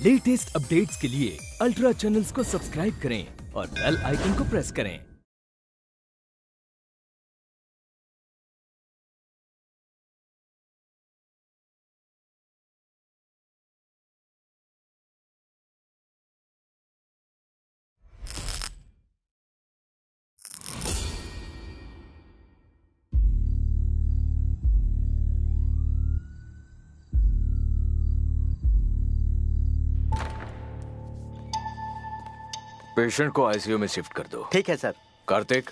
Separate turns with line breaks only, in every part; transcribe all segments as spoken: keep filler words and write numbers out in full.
Latest updates के लिए ultra channels को सब्सक्राइब करें और बेल आइकन को प्रेस करें।
पेशेंट को आईसीयू में शिफ्ट कर दो।
ठीक है सर।
कार्तिक,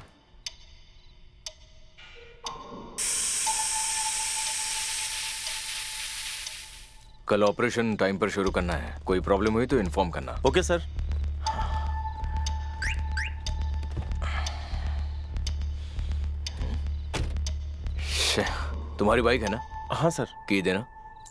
कल ऑपरेशन टाइम पर शुरू करना है। कोई प्रॉब्लम हुई तो इन्फॉर्म करना।
Okay sir.
तुम्हारी बाइक है ना?
हाँ सर।
की देना।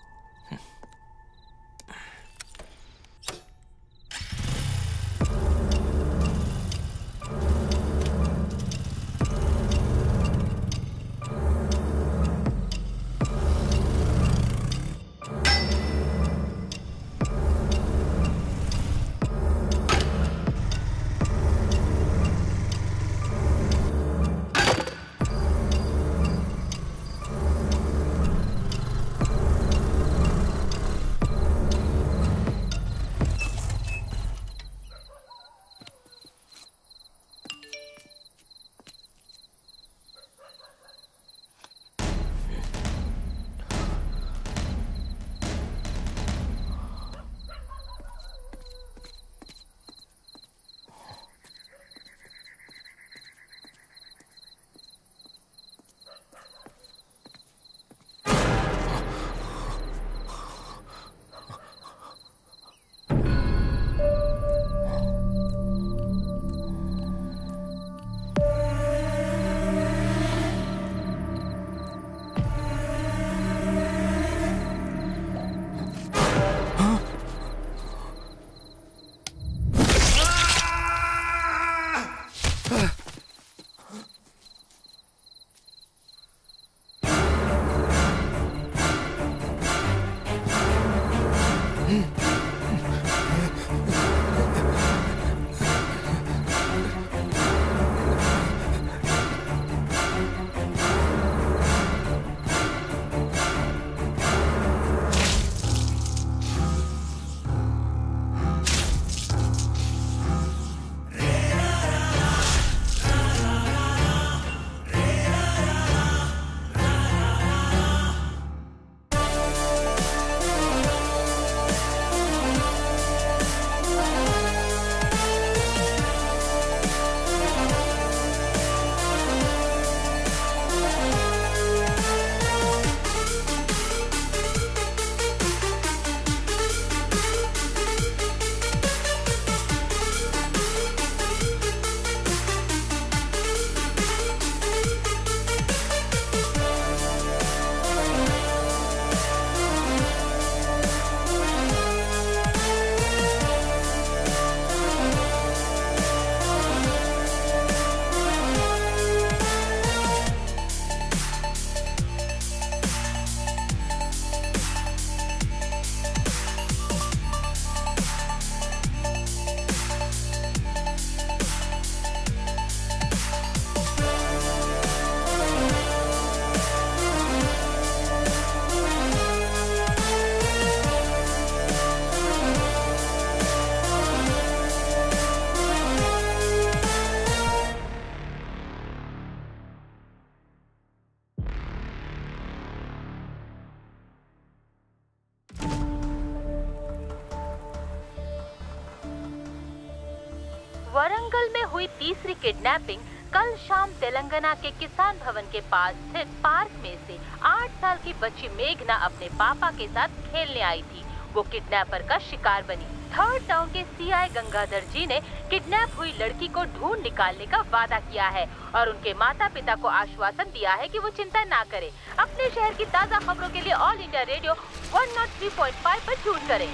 वारंगल में हुई तीसरी किडनैपिंग कल शाम तेलंगाना के किसान भवन के पास स्थित पार्क में से आठ साल की बच्ची मेघना अपने पापा के साथ खेलने आई थी। वो किडनैपर का शिकार बनी। थर्ड टाउन के सीआई गंगाधर जी ने किडनैप हुई लड़की को ढूंढ निकालने का वादा किया है और उनके माता पिता को आश्वासन दिया है कि वो चिंता ना करें। अपने शहर की ताज़ा खबरों के लिए all India radio one O three point five पर ट्यून करें।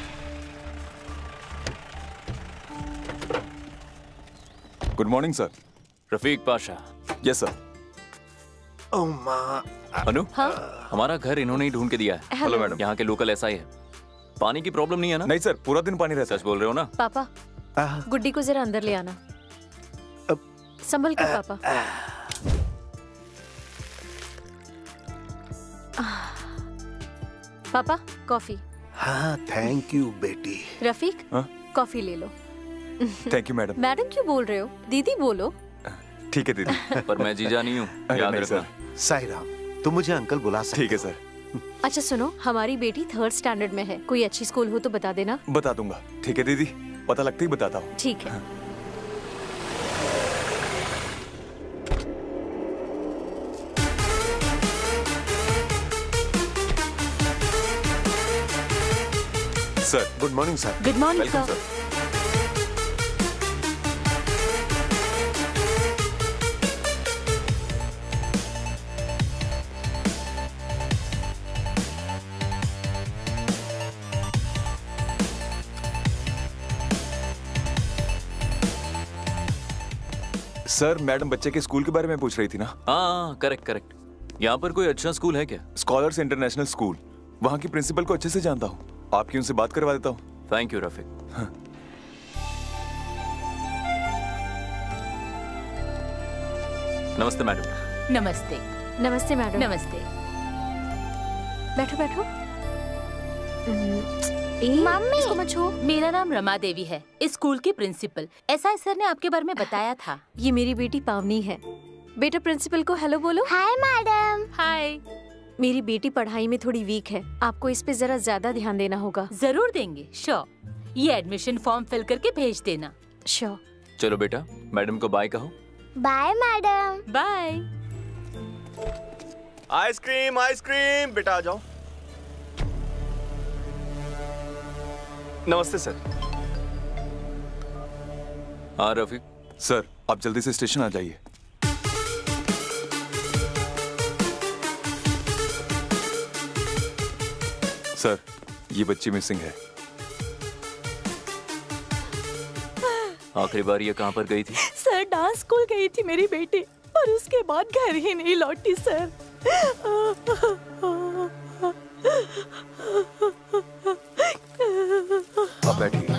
Good morning sir.
Rafiq Pasha.
Yes sir.
Oh माँ।
अनु,
हाँ?
हमारा घर इन्होंने ही ढूंढ के दिया है।
Hello madam.
यहाँ के लोकल एसआई है।
पानी की प्रॉब्लम नहीं है ना?
नहीं सर, पूरा दिन पानी रहता
सच बोल रहे हो ना?
पापा,
आह,
गुड्डी को जरा अंदर ले आना।
अब-
संभल कर पापा। पापा, कॉफी।
हाँ थैंक यू बेटी।
रफीक,
हाँ?
कॉफी ले लो।
Thank you madam.
मैडम क्यों बोल रहे हो? दीदी बोलो।
ठीक है दीदी।
पर मैं जीजा नहीं हूँ,
अरे
याद
नहीं
रखना।
सर।
साई राम, तुम मुझे अंकल बुला सकते
ठीक है सर,
अच्छा सुनो, हमारी बेटी थर्ड स्टैंडर्ड में है, कोई अच्छी स्कूल हो तो बता देना।
बता दूंगा। ठीक है दीदी, पता लगते ही बताता हूँ।
ठीक है।
Sir
good morning sir.
Good morning
welcome
sir.
Sir. Sir madam बच्चे के स्कूल के बारे में पूछ रही थी ना।
हाँ करेक्ट करेक्ट। यहाँ पर कोई अच्छा स्कूल है क्या?
स्कॉलर्स इंटरनेशनल स्कूल, वहाँ की प्रिंसिपल को अच्छे से जानता हूँ, आपकी उनसे बात करवा देता हूँ।
Thank you Rafiq. नमस्ते मैडम।
नमस्ते।
नमस्ते मैडम।
नमस्ते।
बैठो बैठो। मम्मी, इसको मत छुओ।
मेरा नाम रमा देवी है, इस स्कूल की प्रिंसिपल। एसआई सर ने आपके बारे में बताया था।
ये मेरी बेटी पावनी है। बेटा प्रिंसिपल को हेलो बोलो।
Hi madam.
हाय।
मेरी बेटी पढ़ाई में थोड़ी वीक है, आपको इस पे जरा ज्यादा ध्यान देना होगा।
जरूर देंगे, श्योर। ये एडमिशन फॉर्म फिल करके भेज देना।
श्योर।
चलो बेटा, मैडम को बाय कहो।
Bye madam.
Bye.
Ice cream ice cream, बेटा आ जाओ। नमस्ते सर।
हाँ रफीक।
सर आप जल्दी से स्टेशन आ जाइए। सर ये बच्ची मिसिंग है।
आखिरी बार ये कहाँ पर गई थी?
सर डांस स्कूल गई थी मेरी बेटी, और उसके बाद घर ही नहीं लौटी सर।
आप बैठिए।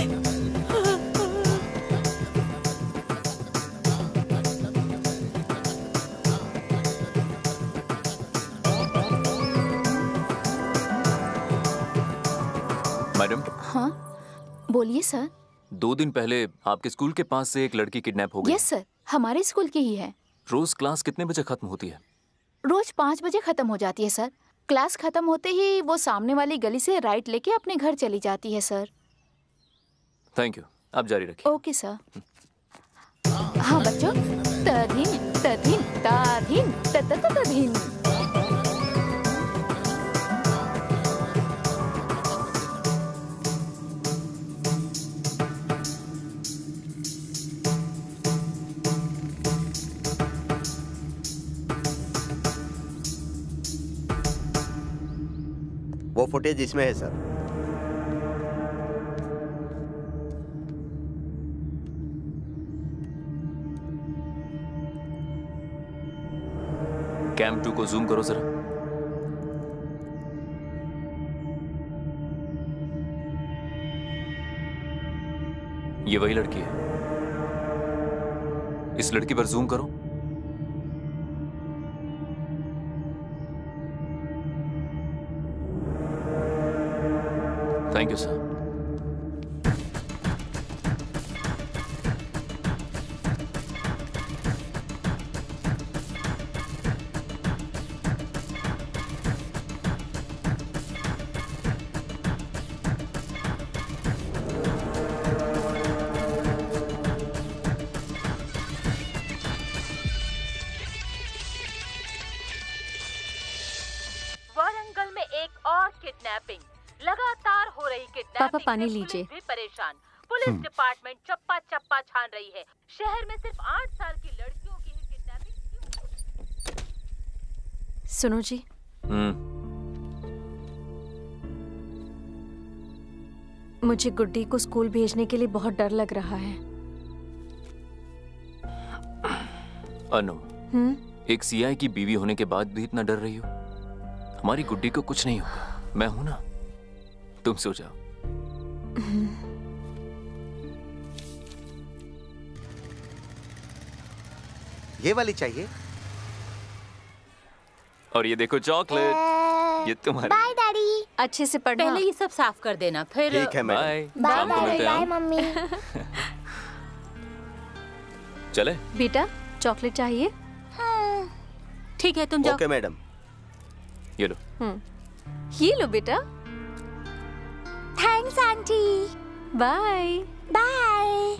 मैडम।
हाँ बोलिए सर।
दो दिन पहले आपके स्कूल के पास से एक लड़की किडनैप हो गई।
यस सर, हमारे स्कूल की ही है।
रोज क्लास कितने बजे खत्म होती है?
रोज पाँच बजे खत्म हो जाती है सर। क्लास खत्म होते ही वो सामने वाली गली से राइट लेके अपने घर चली जाती है सर।
थैंक यू, आप जारी रखिए।
Okay sir. हाँ बच्चों, तधीन तधीन ताधीन तततधीन।
वो फुटेज इसमें है सर।
कैम टू को जूम करो जरा। ये वही लड़की है। इस लड़की पर जूम करो। Thank you sir.
वारंगल में एक और किडनैपिंग। लगातार हो रही किडनैपिंग
पापा, पानी
से
लीजिए।
पुलिस भी परेशान। पुलिस डिपार्टमेंट चप्पा चप्पा छान रही है। शहर में सिर्फ आठ साल की लड़कियों की ही किडनैपिंग क्यों?
सुनो जी,
हम्म
मुझे गुड्डी को स्कूल भेजने के लिए बहुत डर लग रहा है।
अनु,
हम्म
एक सीआई की बीवी होने के बाद भी इतना डर रही हो? हमारी गुड्डी को कुछ नहीं होगा, मैं हूं ना। तुम सो जाओ।
ये वाली चाहिए।
और ये देखो चॉकलेट, ये तुम्हारी।
Bye daddy.
अच्छे से पढ़ना।
पहले ये सब साफ कर देना, फिर
ठीक है मैडम।
बाय।
बाय
शाम को
बाय
मिलते
बाय
हैं।
मम्मी।
चले।
बेटा चॉकलेट चाहिए?
ठीक है, तुम जाओ।
Okay madam.
ये लो।
ये लो बेटा।
Thanks aunty.
Bye
bye.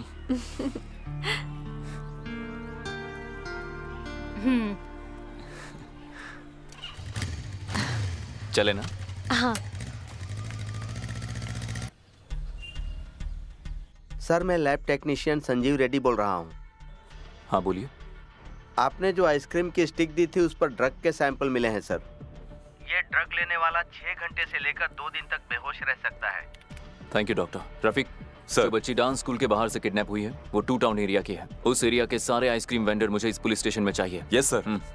हम्म।
चले ना।
हाँ।
सर मैं लैब टेक्नीशियन संजीव रेड्डी बोल रहा हूँ।
हाँ बोलिए।
आपने जो आइसक्रीम की स्टिक दी थी उस पर ड्रग के सैंपल मिले हैं सर। ये ड्रग लेने वाला छह घंटे से लेकर दो दिन तक बेहोश रह सकता है।
Thank you doctor. Rafiq
sir.
जो बच्ची डांस स्कूल के बाहर से किडनैप हुई है वो टू टाउन एरिया की है। उस एरिया के सारे आइसक्रीम वेंडर मुझे इस पुलिस स्टेशन में चाहिए।
Yes sir.
हम्म।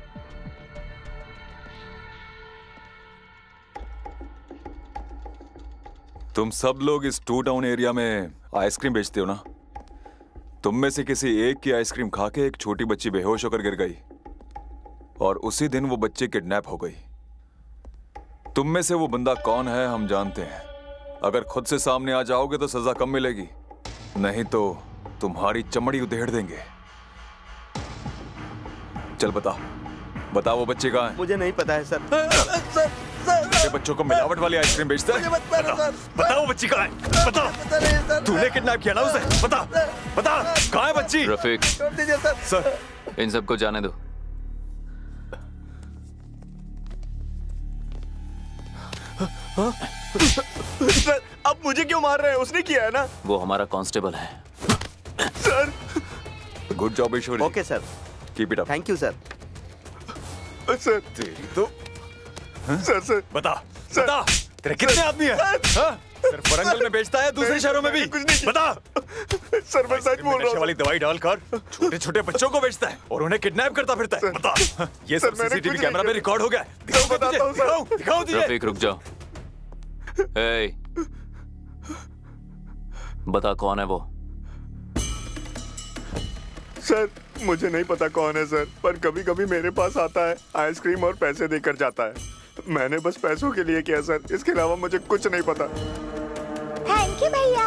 तुम सब लोग इस टू टाउन एरिया में आइसक्रीम बेचते हो ना? तुम में से किसी एक की आइसक्रीम खा के एक छोटी बच्ची बेहोश होकर गिर गई और उसी दिन वो बच्ची किडनैप हो गई। तुम में से वो बंदा कौन है हम जानते हैं। अगर खुद से सामने आ जाओगे तो सजा कम मिलेगी, नहीं तो तुम्हारी चमड़ी उधेड़ देंगे। चल बताओ, बताओ वो बच्ची कहाँ है?
मुझे नहीं पता है सर। सर
ये बच्चों को मिलावट वाली आइसक्रीम बेचता है? बता, बता वो बच्ची कहाँ है? बता। तूने किडनैप किया ना उसे? बता, बता कहाँ है बच्ची?
रफीक
छोड़ दीजिए सर।
सर
इन सबको जाने दो।
सर अब मुझे क्यों मार रहे हैं? उसने किया है ना।
वो हमारा कांस्टेबल है।
Sir
good job Ishwari.
Okay sir.
Keep it up.
Thank you sir.
Sir तेरी तो
सर सर
बता बता तेरे कितने आदमी हैं? हाँ? सिर्फ वरंगल में बेचता है, दूसरे शहरों में भी?
कुछ नहीं।
बता।
सर मैं सच बोल रहा
नशे
हूँ।
वाली दवाई डालकर छोटे छोटे बच्चों को बेचता है और उन्हें किडनैप करता फिरता है। बता। ये सब
मैंने
सीसीटीवी
कुछ
कैमरा
नहीं
में रिकॉर्ड हो गया। दिखाओ
बताता
तुझे,
हूँ, सर।
दिखाओ दिखाओ तुझे।
रफीक रुक जाओ। ए, बता कौन है वो?
सर मुझे नहीं पता कौन है सर, पर कभी कभी मेरे पास आता है, आइसक्रीम और पैसे देकर जाता है। मैंने बस पैसों के लिए किया सर, इसके अलावा मुझे कुछ नहीं पता।
थैंक यू भैया।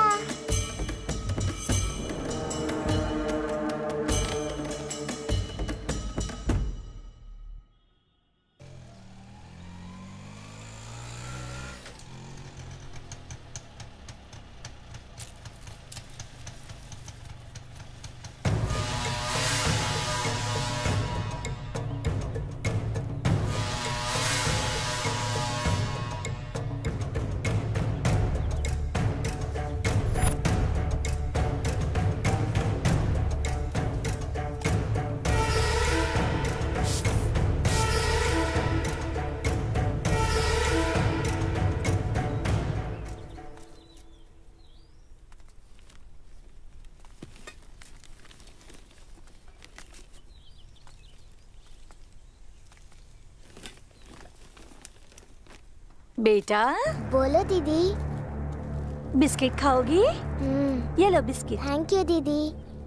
बेटा
बोलो दीदी।
बिस्किट खाओगी?
हम्म।
ये लो बिस्किट।
थैंक यू दीदी।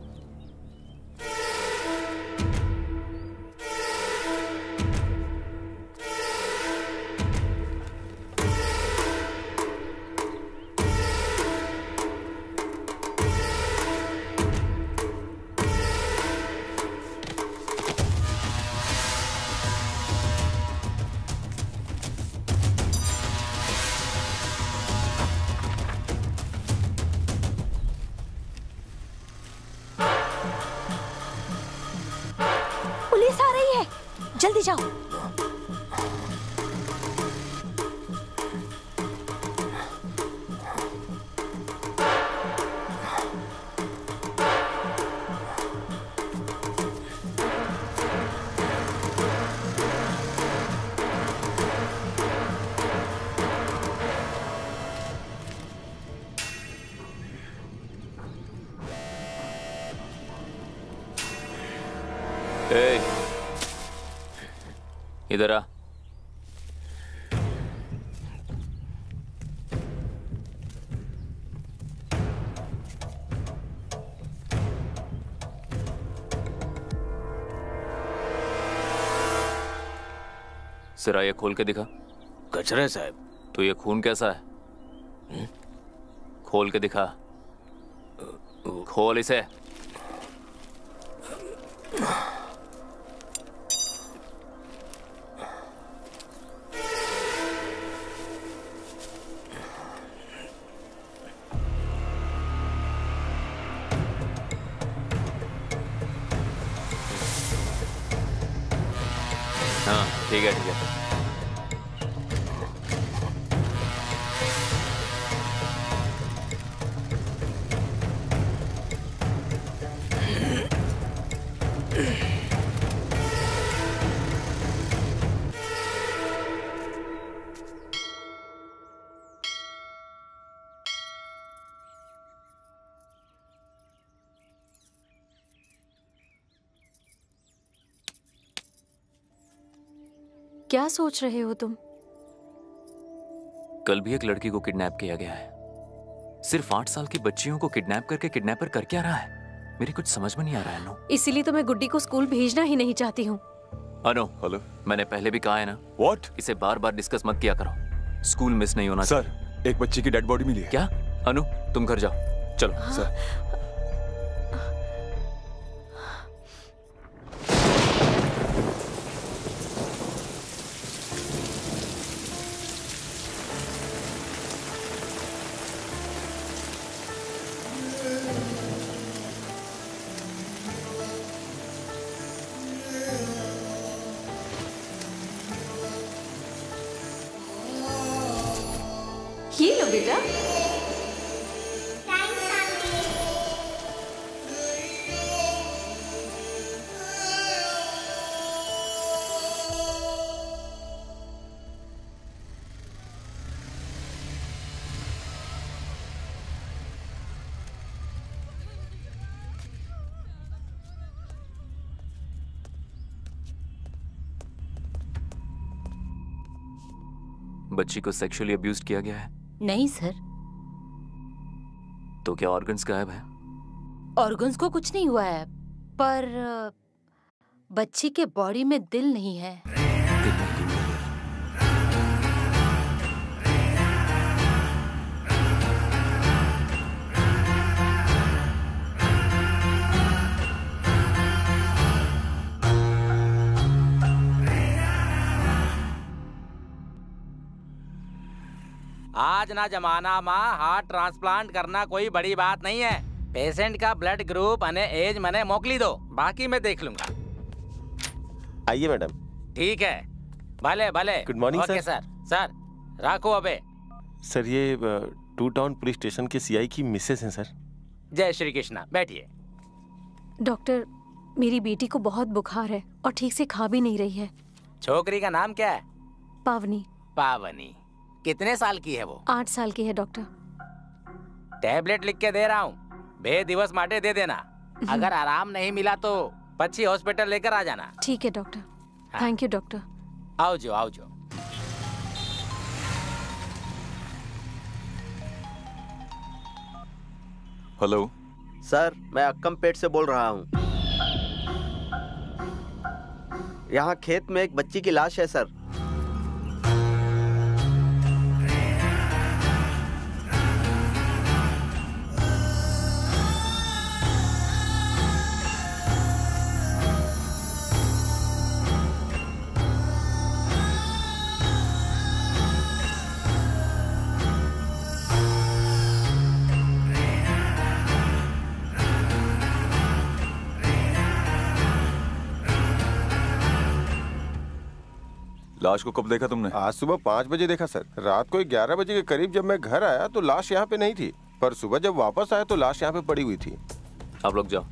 पुलिस आ रही है, जल्दी जाओ।
ए, इधर आ। सिरा ये खोल के दिखा।
कचरा है साहब।
तो ये खून कैसा है? हुँ? खोल के दिखा। खोल इसे। हाँ ठीक है ठीक है।
क्या सोच रहे हो तुम?
कल भी एक लड़की को किडनैप किया गया है। सिर्फ आठ साल की बच्चियों को किडनैप करके किडनैपर कर क्या रहा है? मेरी कुछ समझ में नहीं आ रहा है। अनु,
इसीलिए तो मैं गुड्डी को स्कूल भेजना ही नहीं चाहती हूँ।
अनु, हेलो, मैंने पहले भी कहा है ना।
व्हाट?
इसे बार बार डिस्कस मत किया करो। स्कूल मिस नहीं होना
सर,
चाहिए।
एक बच्ची की डेड बॉडी मिली है।
क्या? अनु, तुम घर जाओ। चलो।
हाँ। सर
ये लो बेटा।
बच्ची को सेक्सुअली अब्यूज किया गया है?
नहीं सर।
तो क्या ऑर्गन्स गायब है?
ऑर्गन्स को कुछ नहीं हुआ है, पर बच्ची के बॉडी में दिल नहीं है।
आज ना जमाना माँ हार्ट ट्रांसप्लांट करना कोई बड़ी बात नहीं है। पेशेंट का ब्लड ग्रुप अने एज मने मोकली दो, बाकी मैं देख लूंगा।
आइए मैडम।
ठीक है, भले भले।
Good morning
okay sir. Sir राखो अबे।
सर ये टू टाउन पुलिस स्टेशन के सीआई की मिसेस हैं सर।
जय श्री कृष्णा, बैठिए।
डॉक्टर, मेरी बेटी को बहुत बुखार है और ठीक से खा भी नहीं रही है।
छोकरी का नाम क्या है?
पावनी।
पावनी। कितने साल की है वो?
आठ साल की है डॉक्टर।
टैबलेट लिख के दे रहा हूँ, बे दिवस माटे दे देना। अगर आराम नहीं मिला तो पच्ची हॉस्पिटल लेकर आ जाना।
ठीक है डॉक्टर।
हाँ।
Thank you doctor.
आओ जो आओ जो।
हेलो
सर, मैं अक्कमपेट से बोल रहा हूँ। यहाँ खेत में एक बच्ची की लाश है सर।
लाश को कब देखा तुमने?
आज सुबह पाँच बजे देखा सर। रात को ग्यारह बजे के करीब जब मैं घर आया तो लाश यहाँ पे नहीं थी, पर सुबह जब वापस आया तो लाश यहाँ पे पड़ी हुई थी।
आप लोग जाओ।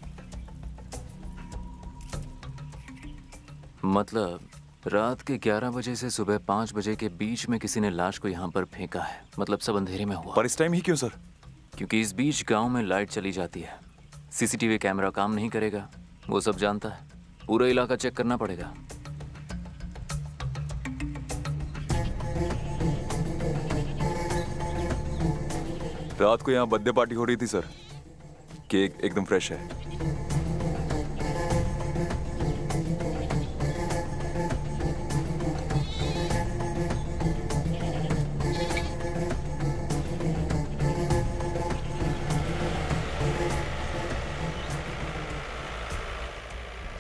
मतलब रात के ग्यारह बजे से सुबह पाँच बजे के बीच में किसी ने लाश को यहाँ पर फेंका है। मतलब सब अंधेरे में हुआ।
पर इस टाइम ही क्यों सर?
क्योंकि इस बीच गांव में लाइट चली जाती है, सीसीटीवी कैमरा काम नहीं करेगा, वो सब जानता है। पूरा इलाका चेक करना पड़ेगा।
रात को यहाँ बर्थडे पार्टी हो रही थी सर। केक एकदम फ्रेश है।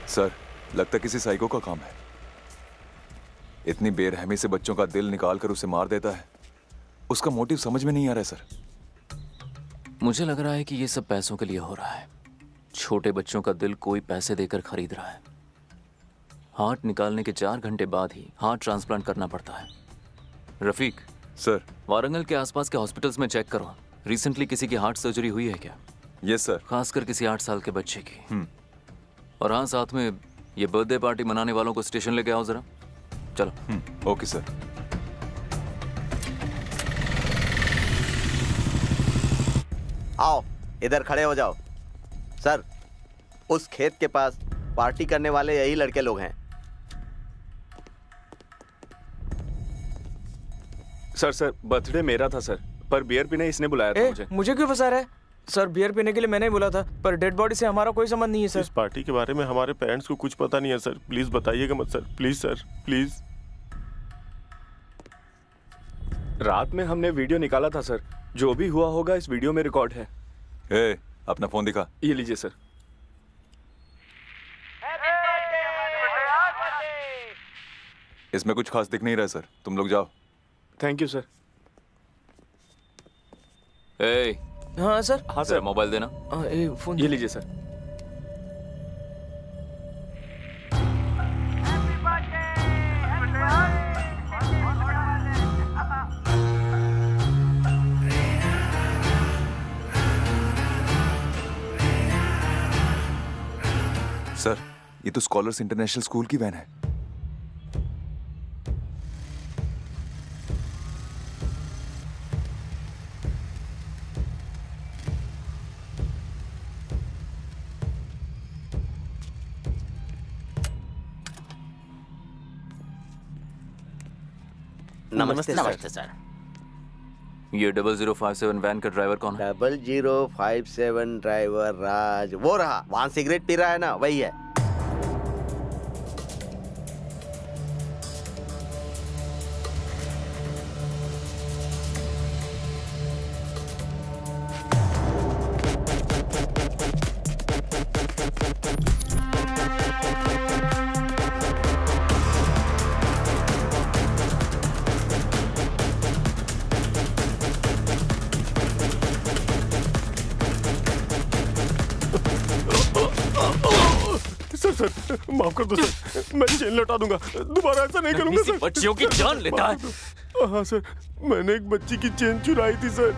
सर, लगता किसी साइको का काम है। इतनी बेरहमी से बच्चों का दिल निकाल कर उसे मार देता है। उसका मोटिव समझ में नहीं आ रहा है सर।
मुझे लग रहा है कि ये सब पैसों के लिए हो रहा है। छोटे बच्चों का दिल कोई पैसे देकर खरीद रहा है। हार्ट निकालने के चार घंटे बाद ही हार्ट ट्रांसप्लांट करना पड़ता है। रफीक
सर,
वारंगल के आसपास के हॉस्पिटल्स में चेक करो। रिसेंटली किसी की हार्ट सर्जरी हुई है क्या?
Yes sir.
खासकर किसी आठ साल के बच्चे की। और हाँ, साथ में ये बर्थडे पार्टी मनाने वालों को स्टेशन लेके आओ जरा। चलो।
Okay sir.
आओ, इधर खड़े हो जाओ। सर, उस खेत के पास पार्टी करने वाले यही लड़के लोग हैं।
सर सर बर्थडे मेरा था सर, पर बियर पीने इसने बुलाया था मुझे।
मुझे क्यों फंसा रहा है? सर, बियर पीने के लिए मैंने ही बोला था, पर डेड बॉडी से हमारा कोई संबंध नहीं है सर।
इस पार्टी के बारे में हमारे पेरेंट्स को कुछ पता नहीं है सर। प्लीज बताइएगा मत सर। Please sir, please.
रात में हमने वीडियो निकाला था सर। जो भी हुआ होगा इस वीडियो में रिकॉर्ड है।
ए, अपना फोन दिखा।
ये लीजिए सर।
इसमें कुछ खास दिख नहीं रहा है सर। तुम लोग जाओ।
Thank you sir.
ए,
हाँ सर।
हाँ सर, मोबाइल देना।
आ, ए, फोन
ये लीजिए सर।
सर, ये तो स्कॉलर्स इंटरनेशनल स्कूल की वैन है।
नमस्ते,
नमस्ते सर।
ये double zero five seven van का ड्राइवर कौन है?
Double zero five seven driver Raj. वो रहा, वहां सिगरेट पी रहा है ना, वही है।
सर, माफ कर दो सर। मैं चेन लौटा दूंगा। दोबारा ऐसा नहीं करूंगा सर।
बच्चियों की जान लेता है।
हाँ सर, मैंने एक बच्ची की चेन चुराई थी सर,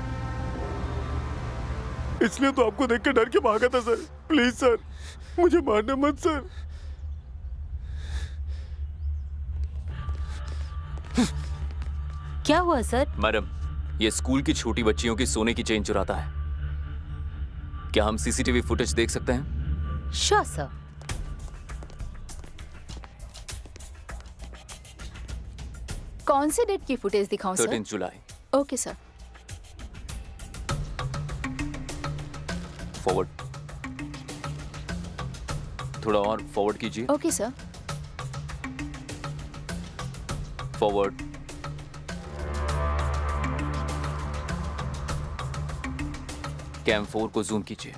इसलिए तो आपको देख के डर के भागा था सर। प्लीज सर, मुझे मारना मत सर।
क्या हुआ सर?
मैडम, ये स्कूल की छोटी बच्चियों की सोने की चेन चुराता है। क्या हम सीसीटीवी फुटेज देख सकते हैं?
Sure sir.
कौन से डेट की फुटेज दिखाऊं sir?
Thirteen July.
Okay sir.
Forward, थोड़ा और फॉरवर्ड कीजिए।
Okay sir.
Forward, cam four को जूम कीजिए।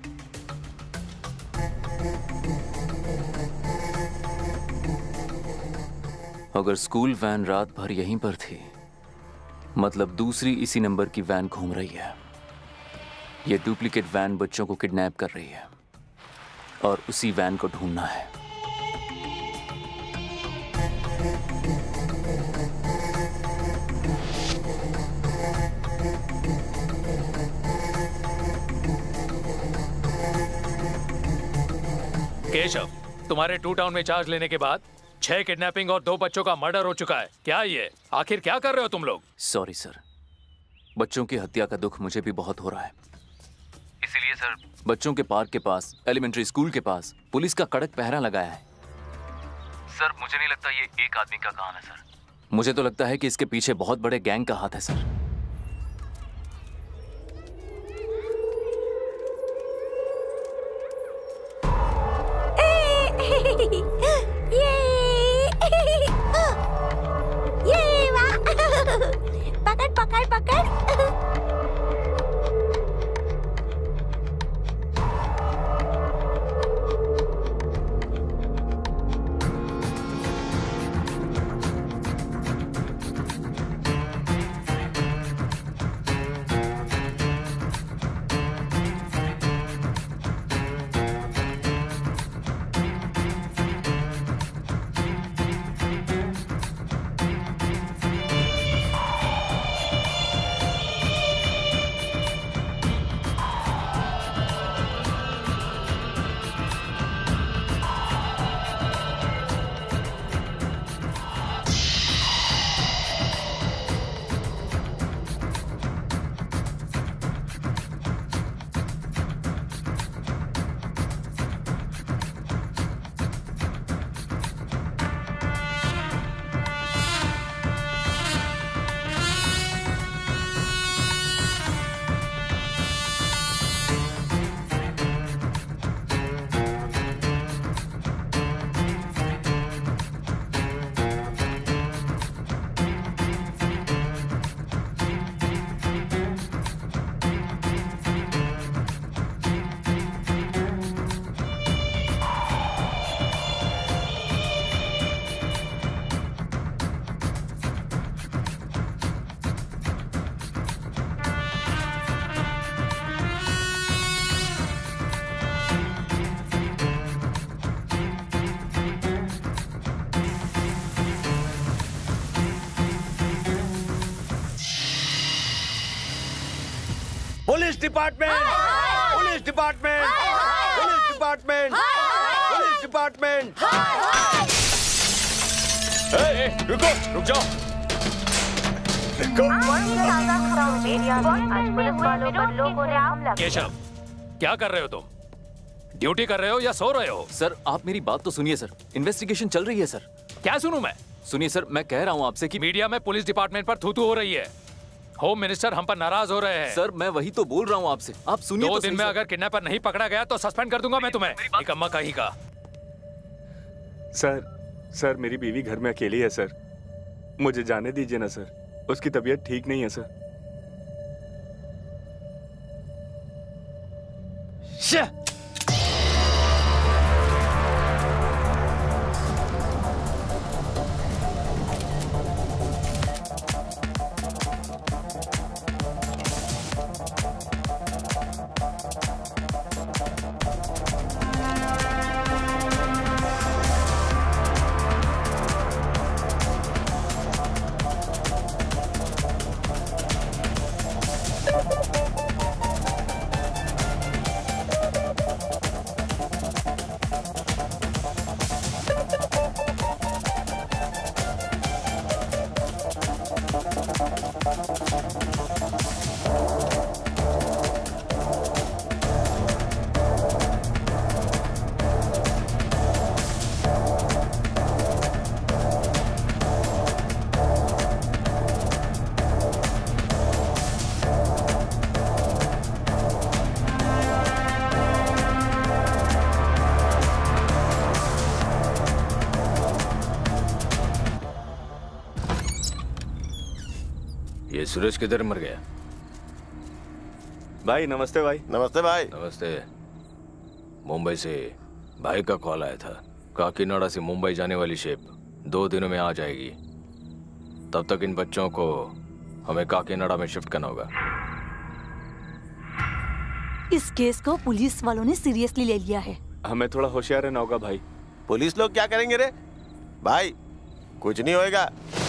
अगर स्कूल वैन रात भर यहीं पर थी, मतलब दूसरी इसी नंबर की वैन घूम रही है। यह डुप्लीकेट वैन बच्चों को किडनैप कर रही है और उसी वैन को ढूंढना है।
केशव, तुम्हारे टू टाउन में चार्ज लेने के बाद छह किडनैपिंग और दो बच्चों का मर्डर हो चुका है। क्या ये आखिर क्या कर रहे हो तुम लोग?
सॉरी सर, बच्चों की हत्या का दुख मुझे भी बहुत हो रहा है। इसीलिए सर, बच्चों के पार्क के पास, एलिमेंट्री स्कूल के पास पुलिस का कड़क पहरा लगाया है। सर, मुझे नहीं लगता ये एक आदमी का काम है सर। मुझे तो लगता है कि इसके पीछे बहुत बड़े गैंग का हाथ है सर।
ये वाह! पकड़ पकड़ पकड़।
Police department, police department, police department, police department.
ए, ए, रुको, रुक जाओ। केशव, क्या कर रहे हो तुम? ड्यूटी कर रहे हो या सो रहे हो?
सर आप मेरी बात तो सुनिए सर, इन्वेस्टिगेशन चल रही है सर।
क्या सुनूं मैं?
सुनिए सर, मैं कह रहा हूँ आपसे कि
मीडिया में पुलिस डिपार्टमेंट पर थू-थू हो रही है। होम मिनिस्टर हम पर नाराज हो रहे हैं।
सर मैं वही तो बोल रहा हूँ आपसे, आप सुनिए।
दो
तो
दिन में अगर किडनैपर नहीं पकड़ा गया तो सस्पेंड कर दूंगा मैं तुम्हें, निकम्मा कहीं का।
सर सर मेरी बीवी घर में अकेली है सर, मुझे जाने दीजिए ना सर, उसकी तबीयत ठीक नहीं है सर।
ये सूरज किधर मर गया?
भाई नमस्ते भाई।
नमस्ते भाई।
नमस्ते। मुंबई से भाई का कॉल आया था, काकीनाडा से मुंबई जाने वाली शिप दो दिनों में आ जाएगी। तब तक इन बच्चों को हमें काकीनाडा में शिफ्ट करना होगा।
इस केस को पुलिस वालों ने सीरियसली ले लिया है।
हमें थोड़ा होशियार रहना होगा भाई।
पुलिस लोग क्या करेंगे रे भाई, कुछ नहीं होएगा।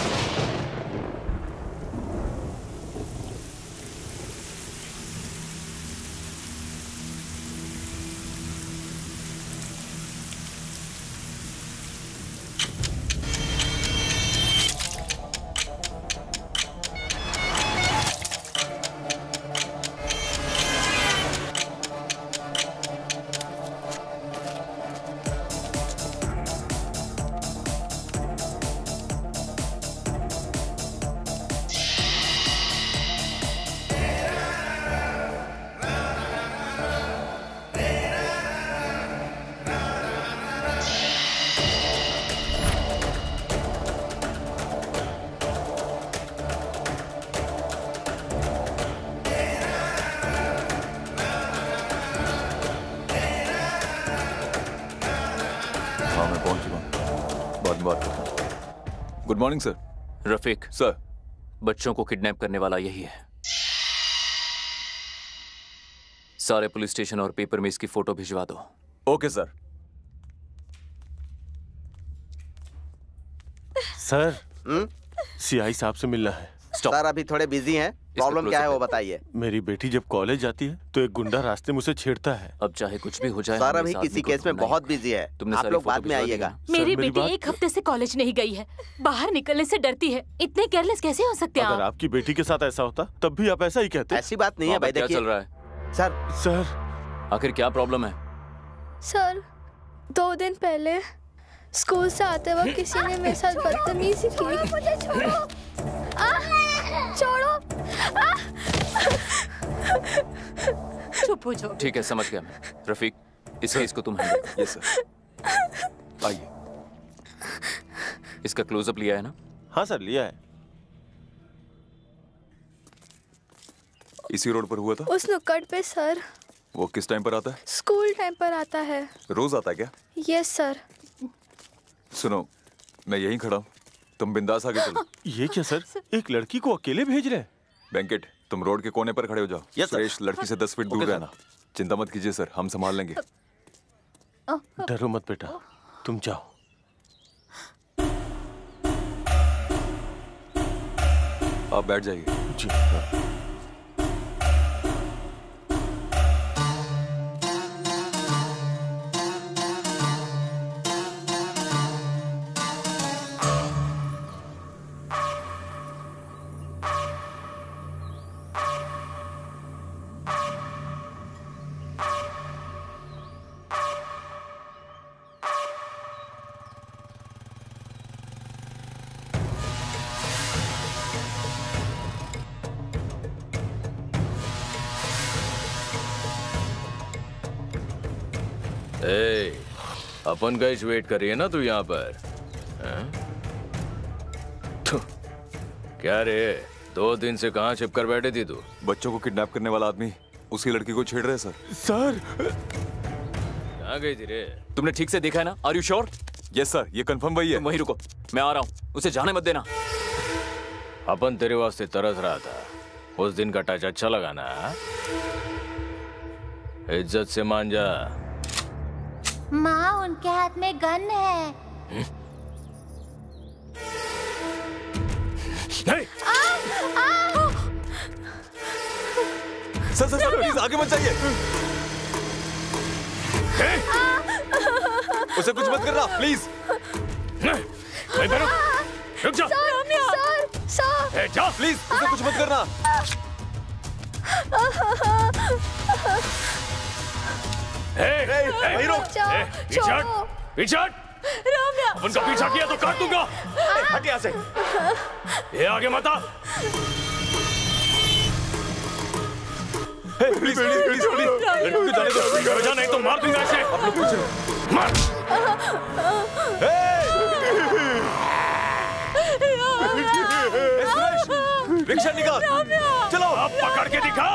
Good morning sir.
Rafiq
sir,
बच्चों को किडनैप करने वाला यही है। सारे पुलिस स्टेशन और पेपर में इसकी फोटो भिजवा दो।
Okay sir.
सर सीआई साहब से मिलना है।
सर अभी थोड़े बिजी हैं, प्रॉब्लम क्या है वो बताइए।
मेरी बेटी जब कॉलेज जाती है तो एक गुंडा रास्ते में उसे छेड़ता है।
अब चाहे कुछ भी हो जाए,
सर अभी किसी केस में बहुत बिजी है, आप लोग बाद में आइएगा।
मेरी बेटी एक हफ्ते से कॉलेज नहीं गई है, बाहर निकलने से डरती है। इतने केयरलेस कैसे हो सकते हैं
अगर
आप?
आपकी बेटी के साथ ऐसा होता तब भी आप ऐसा ही कहते।
ऐसी बात नहीं है भाई।
क्या
देखिए
चल रहा है
सर।
सर
आखिर क्या प्रॉब्लम है?
सर दो दिन पहले स्कूल से आते वक्त किसी ने मेरे साथ बदतमीजी की। मुझे छोड़ो, आ, छोड़ो। आ,
चुप हो जाओ।
ठीक है, समझ गया मैं। रफीक, इस केस को तुम हैंडल।
Yes sir. आइए।
इसका क्लोजअप लिया है ना?
हाँ सर, लिया है।
इसी रोड पर हुआ था?
उस नुक्कड़ पे सर।
वो किस टाइम पर आता है?
स्कूल टाइम पर आता है।
रोज आता है क्या?
Yes sir.
सुनो, मैं यहीं खड़ा हूँ, तुम बिंदास आगे चलो।
ये क्या सर, एक लड़की को अकेले भेज रहे हैं?
वेंकट, तुम रोड के कोने पर खड़े हो जाओ।
Yes sir.
सुरेश, लड़की से दस फीट दूर रहना। चिंता मत कीजिए सर, हम संभाल लेंगे।
डरो मत बेटा, तुम जाओ।
आप बैठ जाइए।
जी।
ए, अपन का ही वेट कर रही है ना तू यहाँ पर? हाँ? क्या रे, दो दिन से कहाँ छिप कर बैठे थी तू?
बच्चों को किडनैप करने वाला आदमी उसी लड़की को छेड़ रहे हैं सर।
सर
कहाँ गई थी रे?
तुमने ठीक से देखा है ना? Are you sure?
Yes sir, ये कंफर्म वही है।
तुम वहीं रुको, मैं आ रहा हूँ, उसे जाने मत देना।
अपन तेरे वास्ते तरस रहा था, उस दिन का टच अच्छा लगा ना? इज्जत से मान जा।
माँ, उनके हाथ में गन है।
सर सर सर प्लीज आगे मत जाइए। उसे कुछ मत करना प्लीज।
रुक जा।
Sir, sir.
ए, जा
प्लीज, उसे कुछ मत करना।
ए, ए,
वहीं रुक।
ए, पीछे हट, पीछे हट। अपन का पीछा किया तो काट दूंगा।
हट यहाँ से।
ये आगे मत आ।
प्लीज प्लीज प्लीज प्लीज लड़की को जाने दो।
घर जा, नहीं तो मार दूंगा इसे। मार।
सुरेश, रिक्शा निकाल। चलो,
अब पकड़ के दिखा।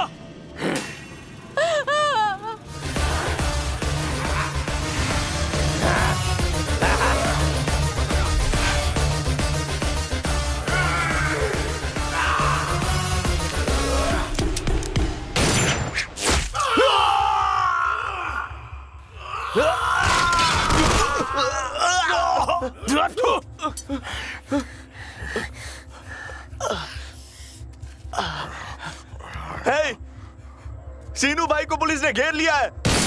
हे, सीनू भाई को पुलिस ने घेर लिया है।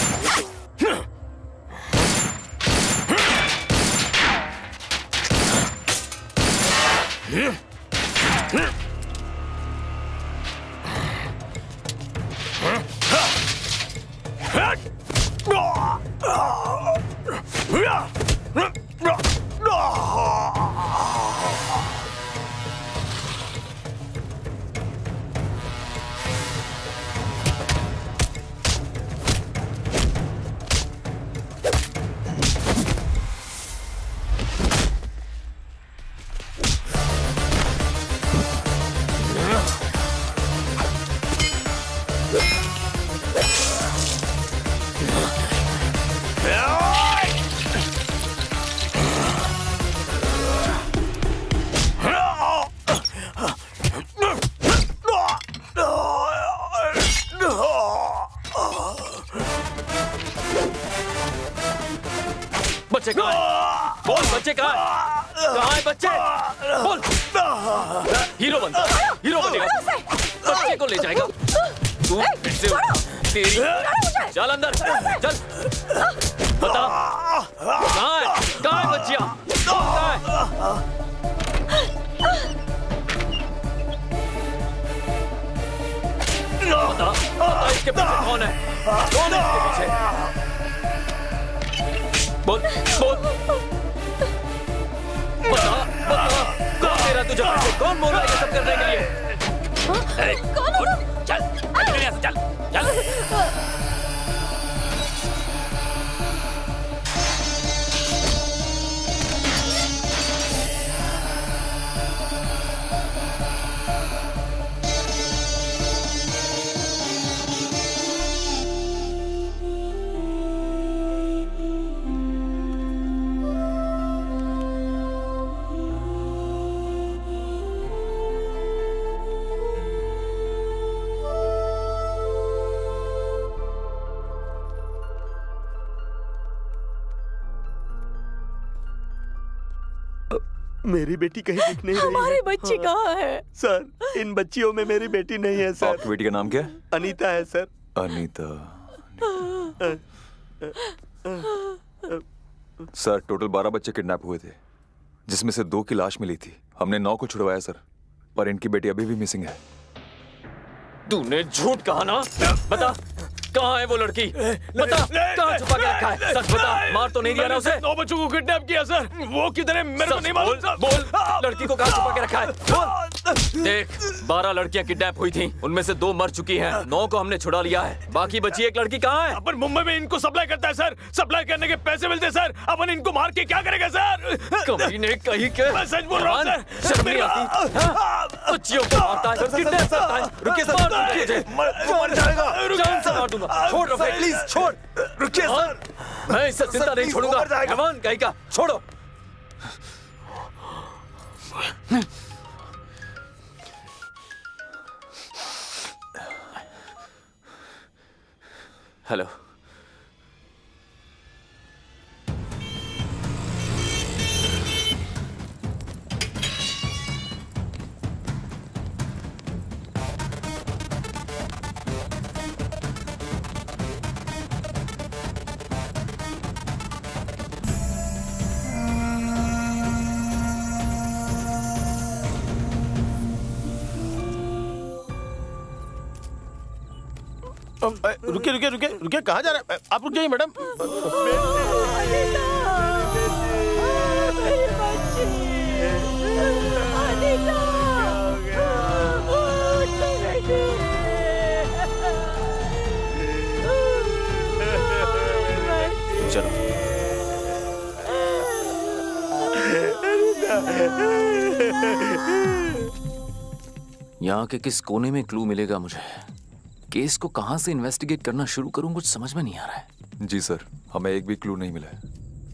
बच्चे कहाँ हैं? बोल बच्चे कहाँ हैं? कहाँ हैं बच्चे? बोल। हीरो बन, हीरो बनेगा, बच्चे को ले जाएगा। तू फिर से तेरी, चल अंदर, चल। बता कहाँ है? कहाँ है बच्चियाँ? कहाँ है? बता, बता इसके पीछे कौन है? कौन है इसके पीछे? बोल, बोल। बता, बता, कौन मेरा तुझे पीछे? कौन बोल रहा है ये सब करने के लिए? ए, उठ, चल, निकल यहाँ से, चल, चल।
मेरी बेटी कहीं दिख नहीं रही।
हमारी बच्ची कहाँ है?
सर, इन बच्चियों में मेरी बेटी नहीं है सर।
आपकी बेटी का नाम क्या है?
अनीता है सर।
अनीता। सर, टोटल बारह बच्चे किडनैप हुए थे, जिसमें से दो की लाश मिली थी। हमने नौ को छुड़वाया सर, पर इनकी बेटी अभी भी मिसिंग है।
तूने झूठ कहा ना? बता कहाँ है वो लड़की? बता कहाँ छुपा के रखा है? सच बता, मार तो नहीं दिया ना उसे?
नौ बच्चों को किडनैप किया सर। वो किधर है? मेरे को नहीं मालूम सर।
बोल, लड़की को कहाँ छुपा के रखा है? बोल। देख, बारह लड़कियां किडनैप हुई थी, उनमें से दो मर चुकी हैं, नौ को हमने छुड़ा लिया है, बाकी बची एक लड़की कहाँ है?
अपन मुंबई में इनको सप्लाई करता है सर, सप्लाई करने के पैसे मिलते हैं सर, अपन इनको मार के क्या करेगा सर?
कमीने कहीं के,
मैं सच बोल रहा हूँ सर।
शर्म नहीं आती? हाँ? बच्चियों को मारता है, किडनैप करता है। रुकिए सर, रुकिए,
मर जाएगा।
जान से मार दूंगा। छोड़ रफीक,
प्लीज छोड़। रुकिए सर,
मैं इसे जिंदा नहीं छोड़ूंगा। जवान कहीं का, छोड़ो। हेलो।
रुकिए रुकिए रुकिए रुकिए, कहाँ जा रहे हैं आप? रुक जाइए मैडम।
चलो। यहाँ के किस कोने में क्लू मिलेगा मुझे? केस को कहां से इन्वेस्टिगेट करना शुरू करूं, कुछ समझ में नहीं आ रहा है।
जी सर, हमें एक भी क्लू नहीं मिला है।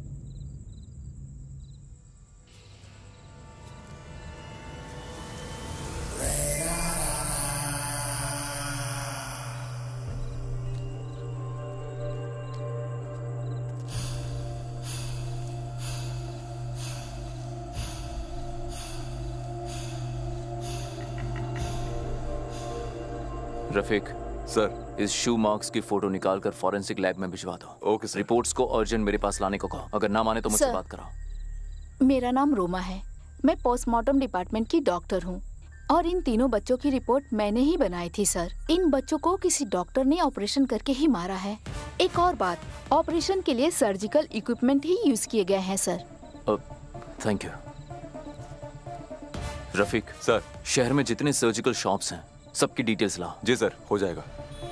रफीक
सर,
इस शू मार्क्स की फोटो निकालकर फॉरेंसिक लैब में भिजवा दो।
Okay sir.
रिपोर्ट्स को अर्जेंट मेरे पास लाने को कहो, अगर ना माने तो मुझसे
सर,
बात कराओ।
मेरा नाम रोमा है, मैं पोस्टमार्टम डिपार्टमेंट की डॉक्टर हूँ और इन तीनों बच्चों की रिपोर्ट मैंने ही बनाई थी सर। इन बच्चों को किसी डॉक्टर ने ऑपरेशन करके ही मारा है। एक और बात, ऑपरेशन के लिए सर्जिकल इक्विपमेंट ही यूज किए गए हैं sir.
Thank you. Rafiq
sir,
शहर में जितने सर्जिकल शॉप्स हैं सबकी डिटेल्स लाओ।
जी सर, हो जाएगा।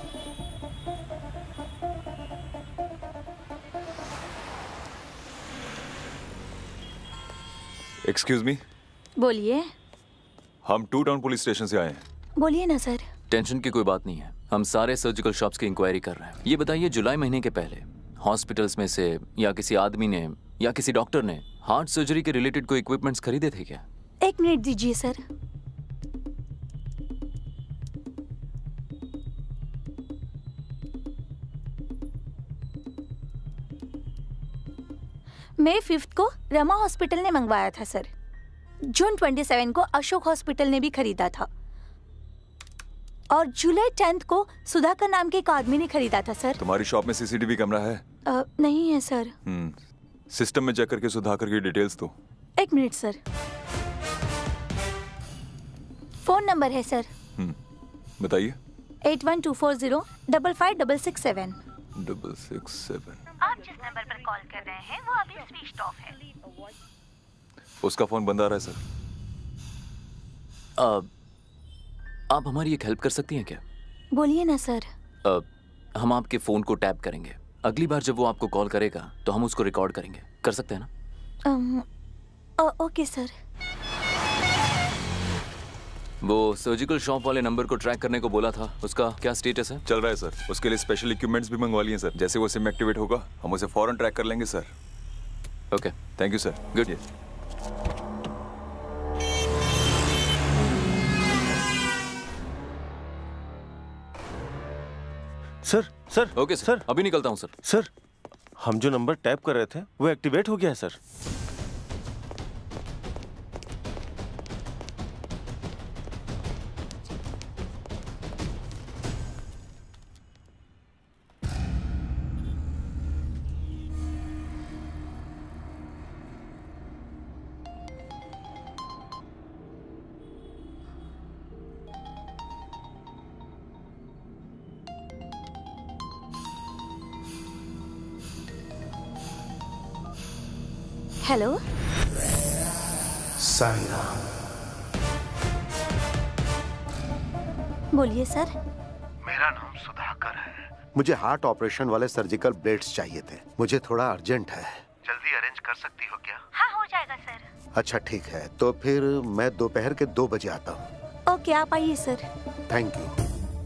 Excuse me.
बोलिए।
हम टू टाउन पुलिस स्टेशन से आए हैं।
बोलिए ना सर।
टेंशन की कोई बात नहीं है, हम सारे सर्जिकल शॉप्स की इंक्वायरी कर रहे हैं। ये बताइए, जुलाई महीने के पहले हॉस्पिटल्स में से या किसी आदमी ने या किसी डॉक्टर ने हार्ट सर्जरी के रिलेटेड कोई इक्विपमेंट्स खरीदे थे क्या?
एक मिनट दीजिए सर। मई फिफ्थ को रमा हॉस्पिटल ने मंगवाया था सर। जून ट्वेंटी सेवन को अशोक हॉस्पिटल ने भी खरीदा था और जुलाई टेंथ को सुधाकर नाम के एक आदमी ने खरीदा था सर।
तुम्हारी शॉप में सीसीटीवी कैमरा है?
आ, नहीं है सर।
हम्म, सिस्टम में चेक करके सुधाकर की डिटेल्स दो।
एक मिनट सर। फोन नंबर है सर।
हम्म, बताइए।
Eight one two four zero double five double six seven
double six seven.
आप जिस नंबर पर कॉल कर रहे हैं वो अभी स्विच ऑफ है।
उसका फोन बंद आ रहा है सर।
आ, आप हमारी एक हेल्प कर सकती हैं क्या?
बोलिए ना सर।
आ, हम आपके फोन को टैप करेंगे, अगली बार जब वो आपको कॉल करेगा तो हम उसको रिकॉर्ड करेंगे। कर सकते हैं ना?
um, ओ, ओके सर।
वो सर्जिकल शॉप वाले नंबर को ट्रैक करने को बोला था, उसका क्या स्टेटस है?
चल रहा है सर। उसके लिए स्पेशल इक्विपमेंट्स भी मंगवा लिए सर। जैसे वो सिम एक्टिवेट होगा हम उसे फौरन ट्रैक कर लेंगे sir.
Okay,
thank you sir.
Good.
Sir sir
okay sir, sir अभी निकलता हूँ सर।
सर, हम जो नंबर टैप कर रहे थे वो एक्टिवेट हो गया है सर।
हेलो।
साईं राम।
बोलिए सर।
मेरा नाम सुधाकर है। मुझे हार्ट ऑपरेशन वाले सर्जिकल ब्लेड्स चाहिए थे। मुझे थोड़ा अर्जेंट है। जल्दी अरेंज कर सकती हो क्या?
हाँ हो जाएगा सर।
अच्छा ठीक है, तो फिर मैं दोपहर के दो बजे आता हूँ।
ओके आप आइए सर।
Thank you.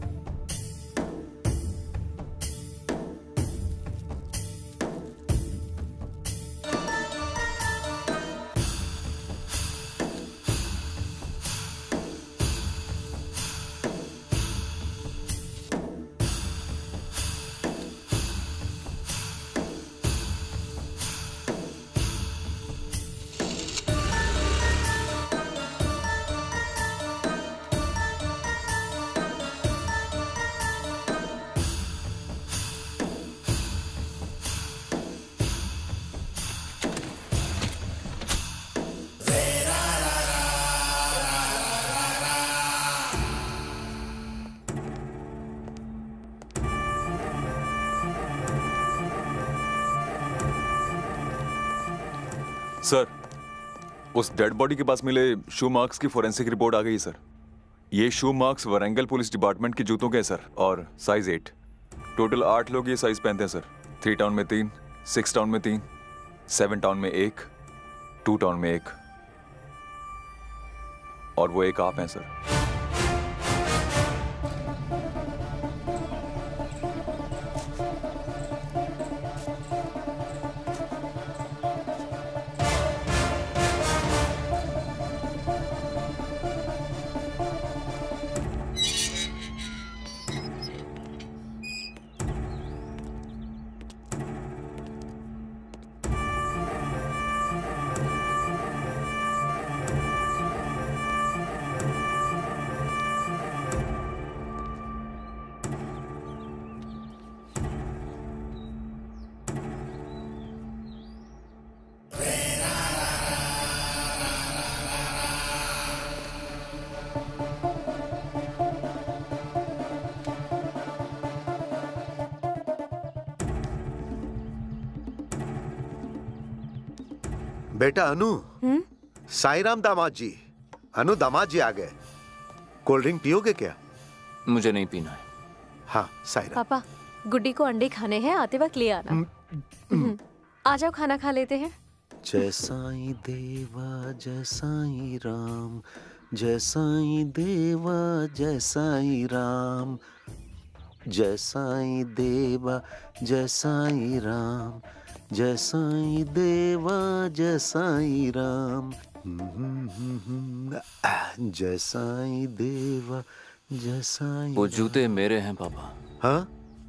सर, उस डेड बॉडी के पास मिले शू मार्क्स की फोरेंसिक रिपोर्ट आ गई सर। ये shoe marks Warangal police department के जूतों के हैं सर, और साइज एट। टोटल आठ लोग ये साइज पहनते हैं सर। थ्री टाउन में तीन, सिक्स टाउन में तीन, सेवन टाउन में एक, टू टाउन में एक, और वो एक आप हैं सर। बेटा अनु। साईराम दामाद जी। अनु दामाद जी आ गए। कोल्ड ड्रिंक पियोगे क्या?
मुझे नहीं पीना है।
हाँ साईराम।
पापा गुड्डी को अंडे खाने हैं, आते वक्त ले आना। हम्म, आ जाओ खाना खा लेते हैं।
जय साईं देवा जय साईं राम, जय साईं देवा जय साईं राम, जय साईं देवा जय साईं राम, जय साईं देवा जय साईं राम, जय साईं देवा जय साईं।
वो जूते मेरे हैं पापा।
हाँ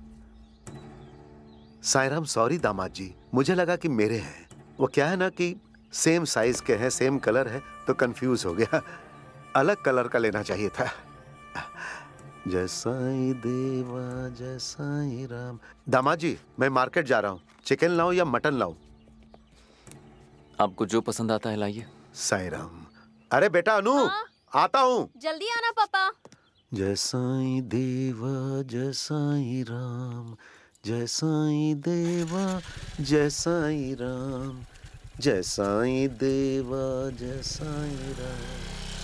साईराम, सॉरी दामाद जी, मुझे लगा कि मेरे हैं। वो क्या है ना कि सेम साइज के हैं, सेम कलर है, तो कंफ्यूज हो गया। अलग कलर का लेना चाहिए था। जय साईं देवा जय साईं राम। दामाद जी मैं मार्केट जा रहा हूँ, चिकन लाऊं या मटन लाऊं?
आपको जो पसंद आता है लाइए।
साईराम। अरे बेटा अनु, हाँ? आता हूँ।
जल्दी आना पापा।
जय साईं देवा जय साईं राम, जय साईं देवा जय साईं राम, जय साईं देवा जय साईं राम।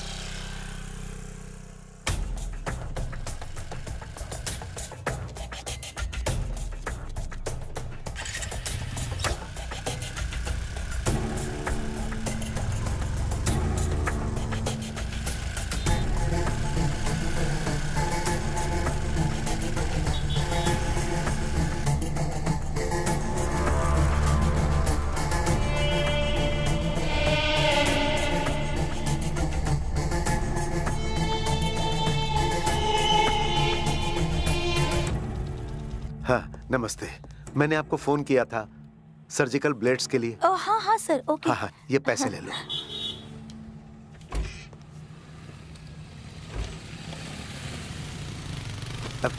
हाँ नमस्ते, मैंने आपको फोन किया था सर्जिकल ब्लेड्स के लिए।
ओ हाँ हाँ सर, ओके।
हाँ हाँ ये पैसे ले लो। अब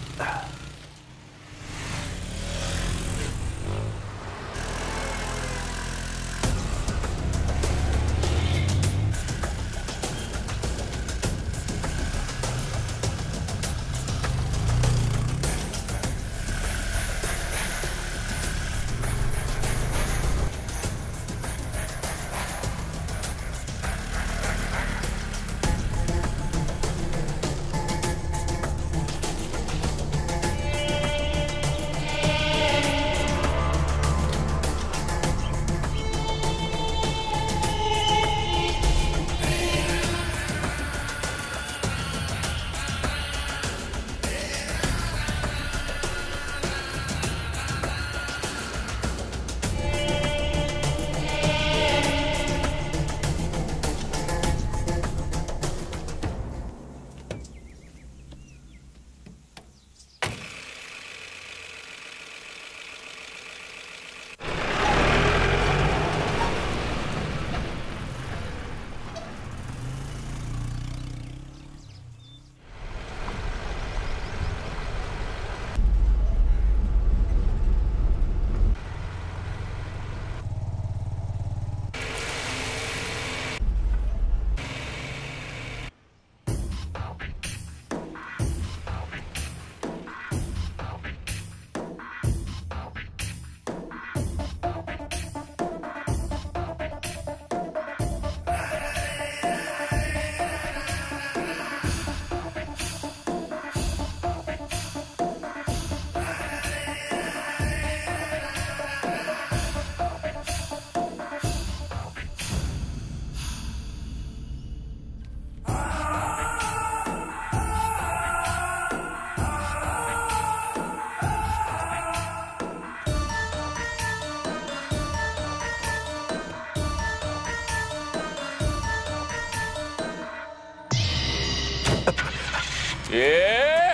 ये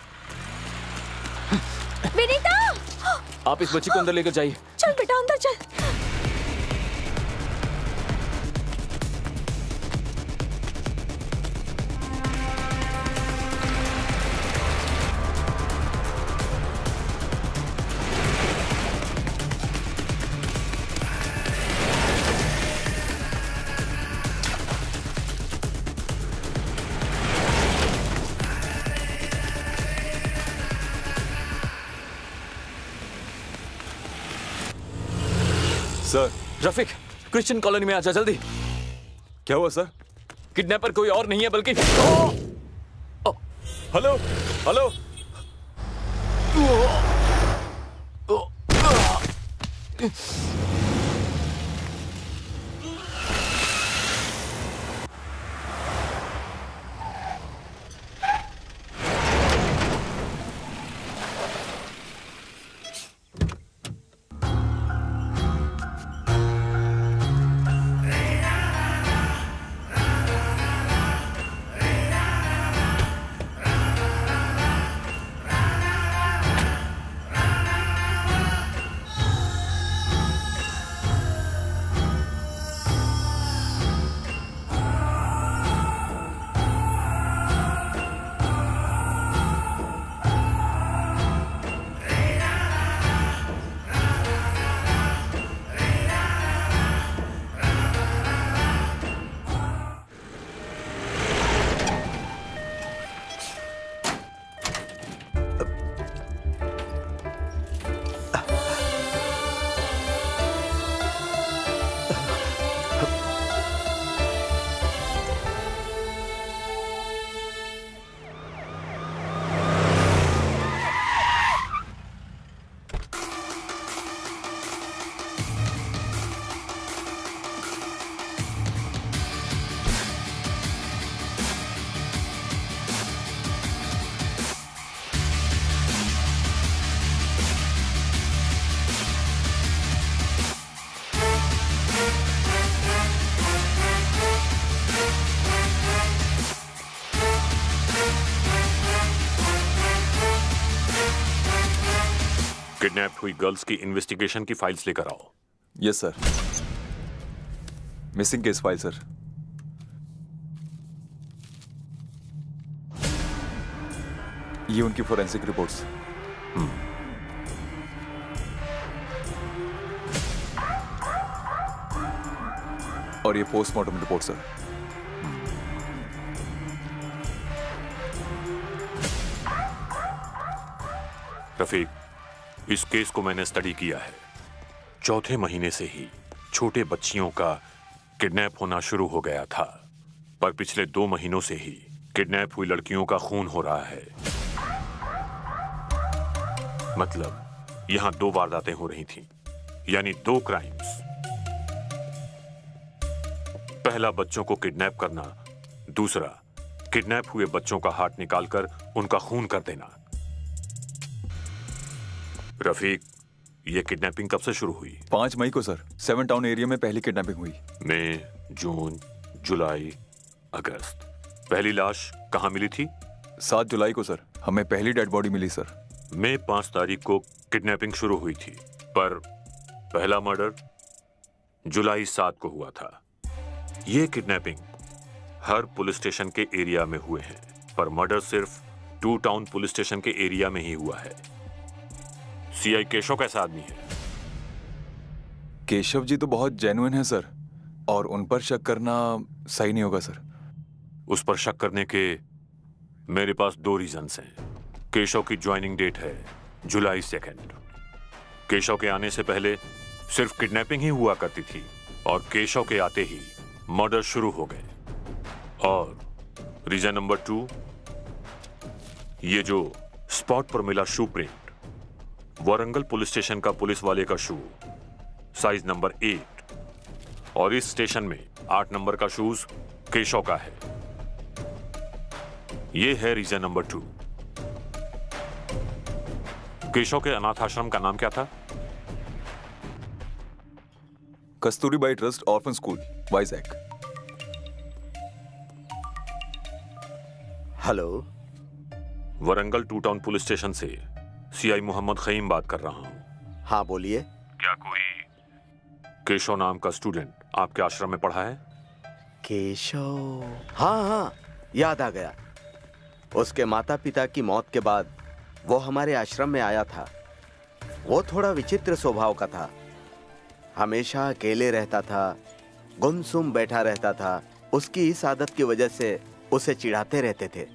विनीता,
आप इस बच्ची को अंदर लेकर जाइए।
चल बेटा अंदर चल।
सर,
रफीक, क्रिश्चियन कॉलोनी में आजा जल्दी।
क्या हुआ सर?
किडनैपर कोई और नहीं है बल्कि
हेलो हेलो।
किडनैप हुई गर्ल्स की इन्वेस्टिगेशन की फाइल्स लेकर आओ।
Yes sir. Missing case file sir. ये उनकी फोरेंसिक रिपोर्ट्स। और ये पोस्टमार्टम रिपोर्ट सर।
रफीक, इस केस को मैंने स्टडी किया है। चौथे महीने से ही छोटे बच्चियों का किडनैप होना शुरू हो गया था, पर पिछले दो महीनों से ही किडनैप हुई लड़कियों का खून हो रहा है। मतलब यहां दो वारदातें हो रही थीं, यानी दो क्राइम्स। पहला बच्चों को किडनैप करना, दूसरा किडनैप हुए बच्चों का हार्ट निकालकर उनका खून कर देना। रफीक, ये किडनैपिंग कब से शुरू हुई?
पांच मई को सर, सेवन टाउन एरिया में पहली किडनैपिंग हुई।
मई, जून, जुलाई, अगस्त। पहली लाश कहां मिली थी?
सात जुलाई को सर, हमें पहली डेड बॉडी मिली सर।
मई पांच तारीख को किडनैपिंग शुरू हुई थी, पर पहला मर्डर जुलाई सात को हुआ था। ये किडनैपिंग हर पुलिस स्टेशन के एरिया में हुए हैं, पर मर्डर सिर्फ टू टाउन पुलिस स्टेशन के एरिया में ही हुआ है। सीआई केशव कैसा आदमी है?
केशव जी तो बहुत जेन्युइन है सर, और उन पर शक करना सही नहीं होगा सर।
उस पर शक करने के मेरे पास दो रीजंस हैं। केशव की ज्वाइनिंग डेट है जुलाई सेकेंड। केशव के आने से पहले सिर्फ किडनैपिंग ही हुआ करती थी, और केशव के आते ही मर्डर शुरू हो गए। और रीजन नंबर टू, ये जो स्पॉट पर मिला shoe print, Warangal police station का पुलिस वाले का शू, साइज नंबर एट, और इस स्टेशन में आठ नंबर का शूज केशव का है। यह है रीजन नंबर टू। केशव के अनाथ आश्रम का नाम क्या था?
Kasturibai trust orphan school, Vizag.
Hello,
Warangal two town police station से सीआई मोहम्मद खईम बात कर रहा हूँ।
हाँ बोलिए।
क्या कोई केशव नाम का स्टूडेंट आपके आश्रम में पढ़ा है?
केशव? हाँ हाँ याद आ गया। उसके माता पिता की मौत के बाद वो हमारे आश्रम में आया था। वो थोड़ा विचित्र स्वभाव का था, हमेशा अकेले रहता था, गुमसुम बैठा रहता था। उसकी इस आदत की वजह से उसे चिढ़ाते रहते थे।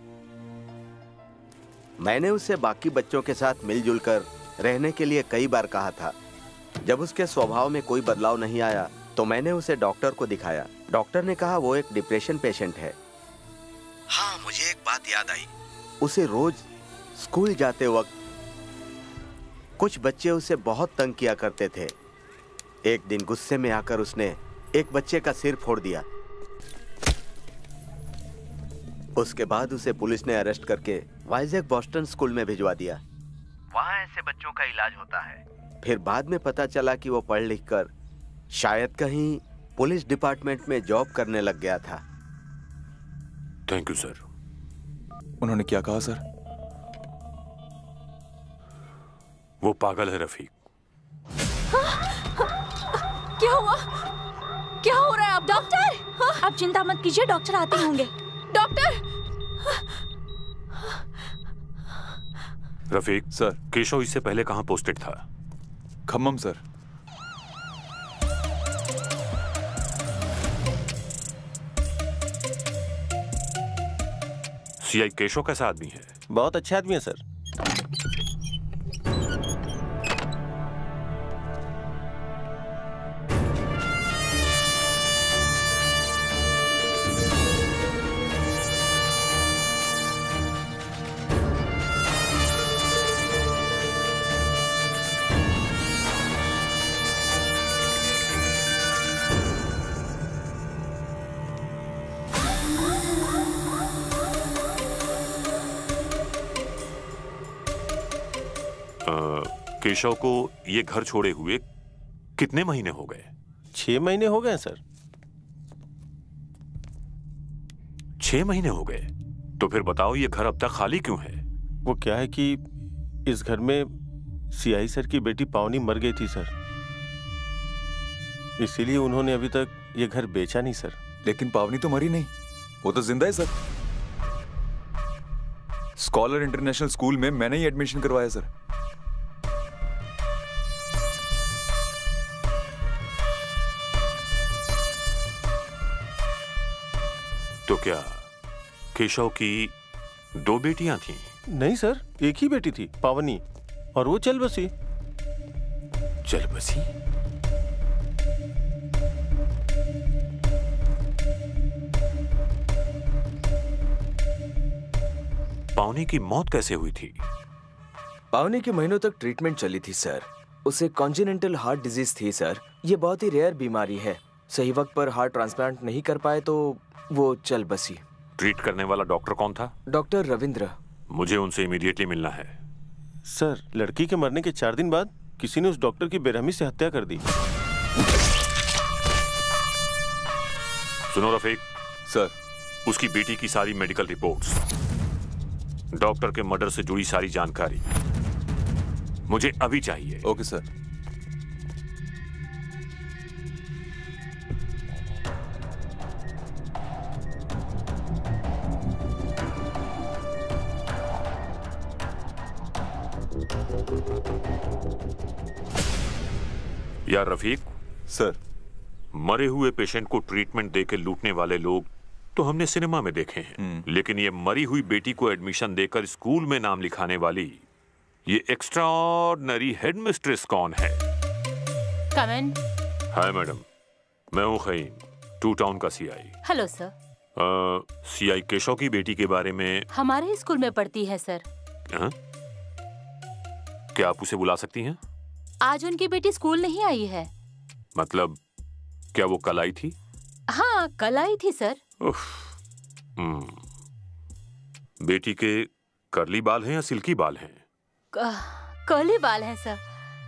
मैंने उसे बाकी बच्चों के साथ मिलजुल कर रहने के लिए कई बार कहा था। जब उसके स्वभाव में कोई बदलाव नहीं आया तो मैंने उसे डॉक्टर को दिखाया। डॉक्टर ने कहा वो एक डिप्रेशन पेशेंट है। हाँ मुझे एक बात याद आई। उसे रोज स्कूल जाते वक्त कुछ बच्चे उसे बहुत तंग किया करते थे। एक दिन गुस्से में आकर उसने एक बच्चे का सिर फोड़ दिया। उसके बाद उसे पुलिस ने अरेस्ट करके वाइजैक बॉस्टन स्कूल में भिजवा दिया। वहाँ ऐसे बच्चों का इलाज होता है। फिर बाद में पता चला कि वो पढ़ लिख कर शायद कहीं पुलिस डिपार्टमेंट में जॉब करने लग गया था।
Thank you sir.
उन्होंने क्या कहा सर?
वो पागल है रफीक।
क्या हुआ? क्या हो रहा है? आप डॉक्टर? आप चिंता मत कीजिए, डॉक्टर आते ही होंगे। डॉक्टर!
रफीक
सर,
केशव इससे पहले कहां पोस्टेड था?
खम्मम सर।
सीआई केशव कैसा आदमी है?
बहुत अच्छा आदमी है सर।
केशव को ये घर छोड़े हुए कितने महीने हो गए?
छह महीने हो गए सर।
छह महीने हो गए? तो फिर बताओ ये घर अब तक खाली क्यों है?
वो क्या है कि इस घर में सीआई सर की बेटी पावनी मर गई थी सर, इसीलिए उन्होंने अभी तक ये घर बेचा नहीं सर।
लेकिन पावनी तो मरी नहीं, वो तो जिंदा है सर। स्कॉलर इंटरनेशनल स्कूल में मैंने ही एडमिशन करवाया सर।
तो क्या केशव की दो बेटियां थीं?
नहीं सर, एक ही बेटी थी पावनी, और वो चल बसी।
चल बसी? पावनी की मौत कैसे हुई थी?
पावनी के महीनों तक ट्रीटमेंट चली थी सर। उसे कॉन्जेनिटल हार्ट डिजीज थी सर। ये बहुत ही रेयर बीमारी है। सही वक्त पर हार्ट ट्रांसप्लांट नहीं कर पाए तो वो चल बसी।
ट्रीट करने वाला डॉक्टर कौन था?
डॉक्टर रविंद्र।
मुझे उनसे इमीडिएटली मिलना है।
सर, लड़की के मरने के चार दिन बाद किसी ने उस डॉक्टर की बेरहमी से हत्या कर दी।
सुनो रफीक।
सर।
उसकी बेटी की सारी मेडिकल रिपोर्ट्स, डॉक्टर के मर्डर से जुड़ी सारी जानकारी मुझे अभी चाहिए।
Okay sir.
यार रफीक।
सर।
मरे हुए पेशेंट को ट्रीटमेंट देकर लूटने वाले लोग तो हमने सिनेमा में देखे हैं, लेकिन ये मरी हुई बेटी को एडमिशन देकर स्कूल में नाम लिखाने वाली ये एक्स्ट्राऑर्डिनरी हेडमिस्ट्रेस कौन है?
कम इन।
हाय मैडम, मैं हूं खईम, टू टाउन का CI.
Hello sir.
CI Keshav की बेटी के बारे में।
हमारे स्कूल में पढ़ती है सर।
आ? क्या आप उसे बुला सकती हैं?
आज उनकी बेटी स्कूल नहीं आई है।
मतलब क्या वो कल आई थी?
हाँ, कल आई थी सर।
बेटी के कर्ली बाल हैं या सिल्की बाल हैं?
कर्ली बाल हैं सर।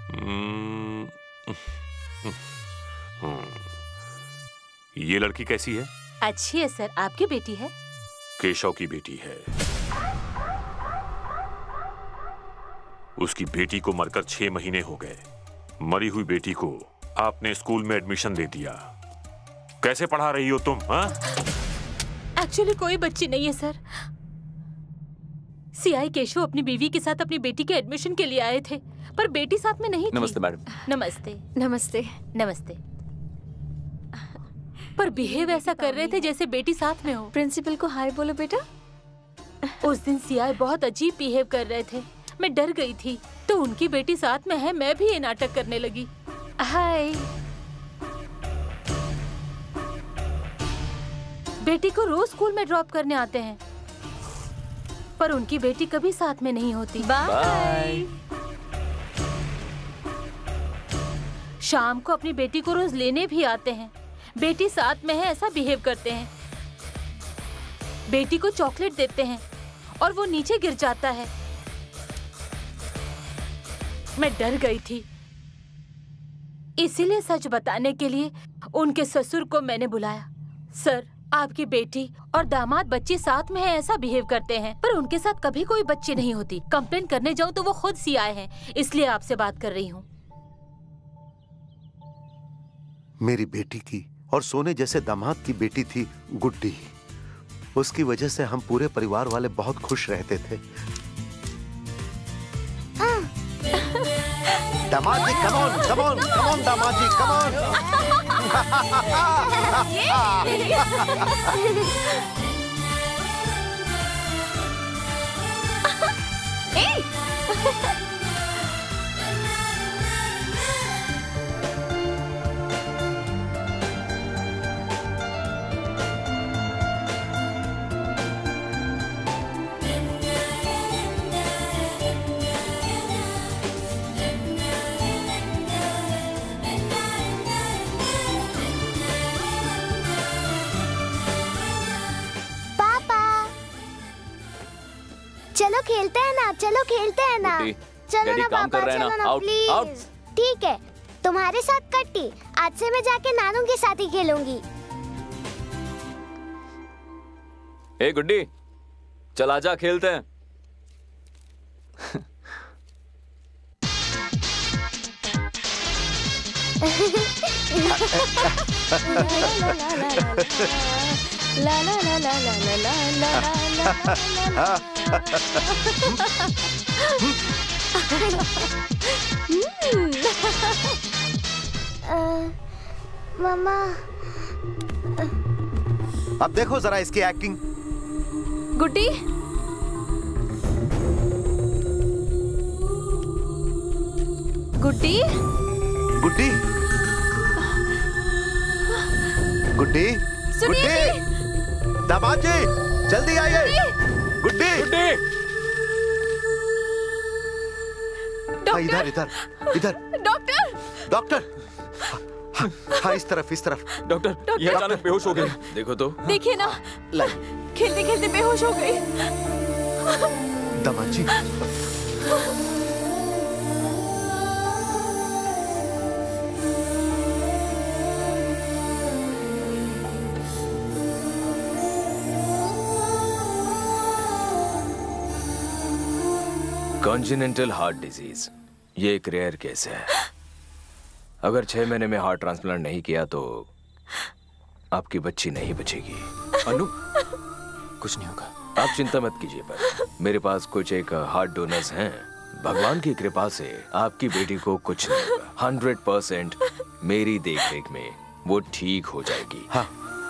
ये लड़की कैसी है?
अच्छी है सर। आपकी बेटी है?
केशव की बेटी है। उसकी बेटी को मरकर छह महीने हो गए। मरी हुई बेटी को आपने स्कूल में एडमिशन दे दिया। कैसे पढ़ा रही हो तुम? हाँ?
एक्चुअली कोई बच्ची नहीं है सर। सीआई केशव अपनी बीवी के साथ अपनी बेटी के एडमिशन के लिए आए थे, पर बेटी साथ में नहीं थी।
नमस्ते मैडम।
नमस्ते।
नमस्ते।
नमस्ते। पर बिहेव ऐसा कर रहे थे जैसे बेटी साथ में हो।
प्रिंसिपल को हाय बोलो बेटा।
उस दिन सीआई बहुत अजीब बिहेव कर रहे थे, मैं डर गई थी। तो उनकी बेटी साथ में है, मैं भी ये नाटक करने लगी। हाय। बेटी को रोज स्कूल में ड्रॉप करने आते हैं, पर उनकी बेटी कभी साथ में नहीं होती। बाय। शाम को अपनी बेटी को रोज लेने भी आते हैं, बेटी साथ में है ऐसा बिहेव करते हैं। बेटी को चॉकलेट देते हैं और वो नीचे गिर जाता है। मैं डर गई थी, इसीलिए सच बताने के लिए उनके ससुर को मैंने बुलाया। सर, आपकी बेटी और दामाद बच्ची साथ में है ऐसा बिहेव करते हैं, पर उनके साथ कभी कोई बच्ची नहीं होती। कंप्लेन करने जाऊं तो वो खुद सीआई हैं, इसलिए आपसे बात कर रही हूँ।
मेरी बेटी की और सोने जैसे दामाद की बेटी थी गुड्डी। उसकी वजह से हम पूरे परिवार वाले बहुत खुश रहते थे। दामाद जी come on, come on, come on दामाद जी कम ऑन।
चलो खेलते हैं ना, चलो खेलते हैं ना, चलो ना पापा, चलो ना प्लीज। ठीक है, तुम्हारे साथ कट्टी, आज से मैं जाके नानू के साथ ही खेलूंगी।
ए गुड्डी, चल आजा खेलते हैं।
ला ला ला ला ला ला ला ला
मम्मा,
अब देखो जरा इसकी एक्टिंग।
गुड्डी, गुड्डी,
गुड्डी, गुड्डी, गुड्डी, दामाद जी जल्दी आइए। गुड्डी,
गुड्डी,
हाँ, इधर इधर इधर।
डॉक्टर,
डॉक्टर, हाँ, हाँ इस तरफ इस तरफ।
डॉक्टर, ये अचानक बेहोश हो गए। देखो तो।
देखिए ना, खेलते खेलते बेहोश हो गई।
दामाद जी,
कॉन्जिनेंटल हार्ट डिजीज, ये एक रेयर केस है। अगर छह महीने में हार्ट ट्रांसप्लांट नहीं किया तो आपकी बच्ची नहीं बचेगी।
अनु, कुछ नहीं होगा।
आप चिंता मत कीजिए, पर मेरे पास कुछ एक हार्ट डोनर्स हैं। भगवान की कृपा से आपकी बेटी को कुछ नहीं होगा। हंड्रेड परसेंट मेरी देखरेख में वो ठीक हो जाएगी।
हाँ।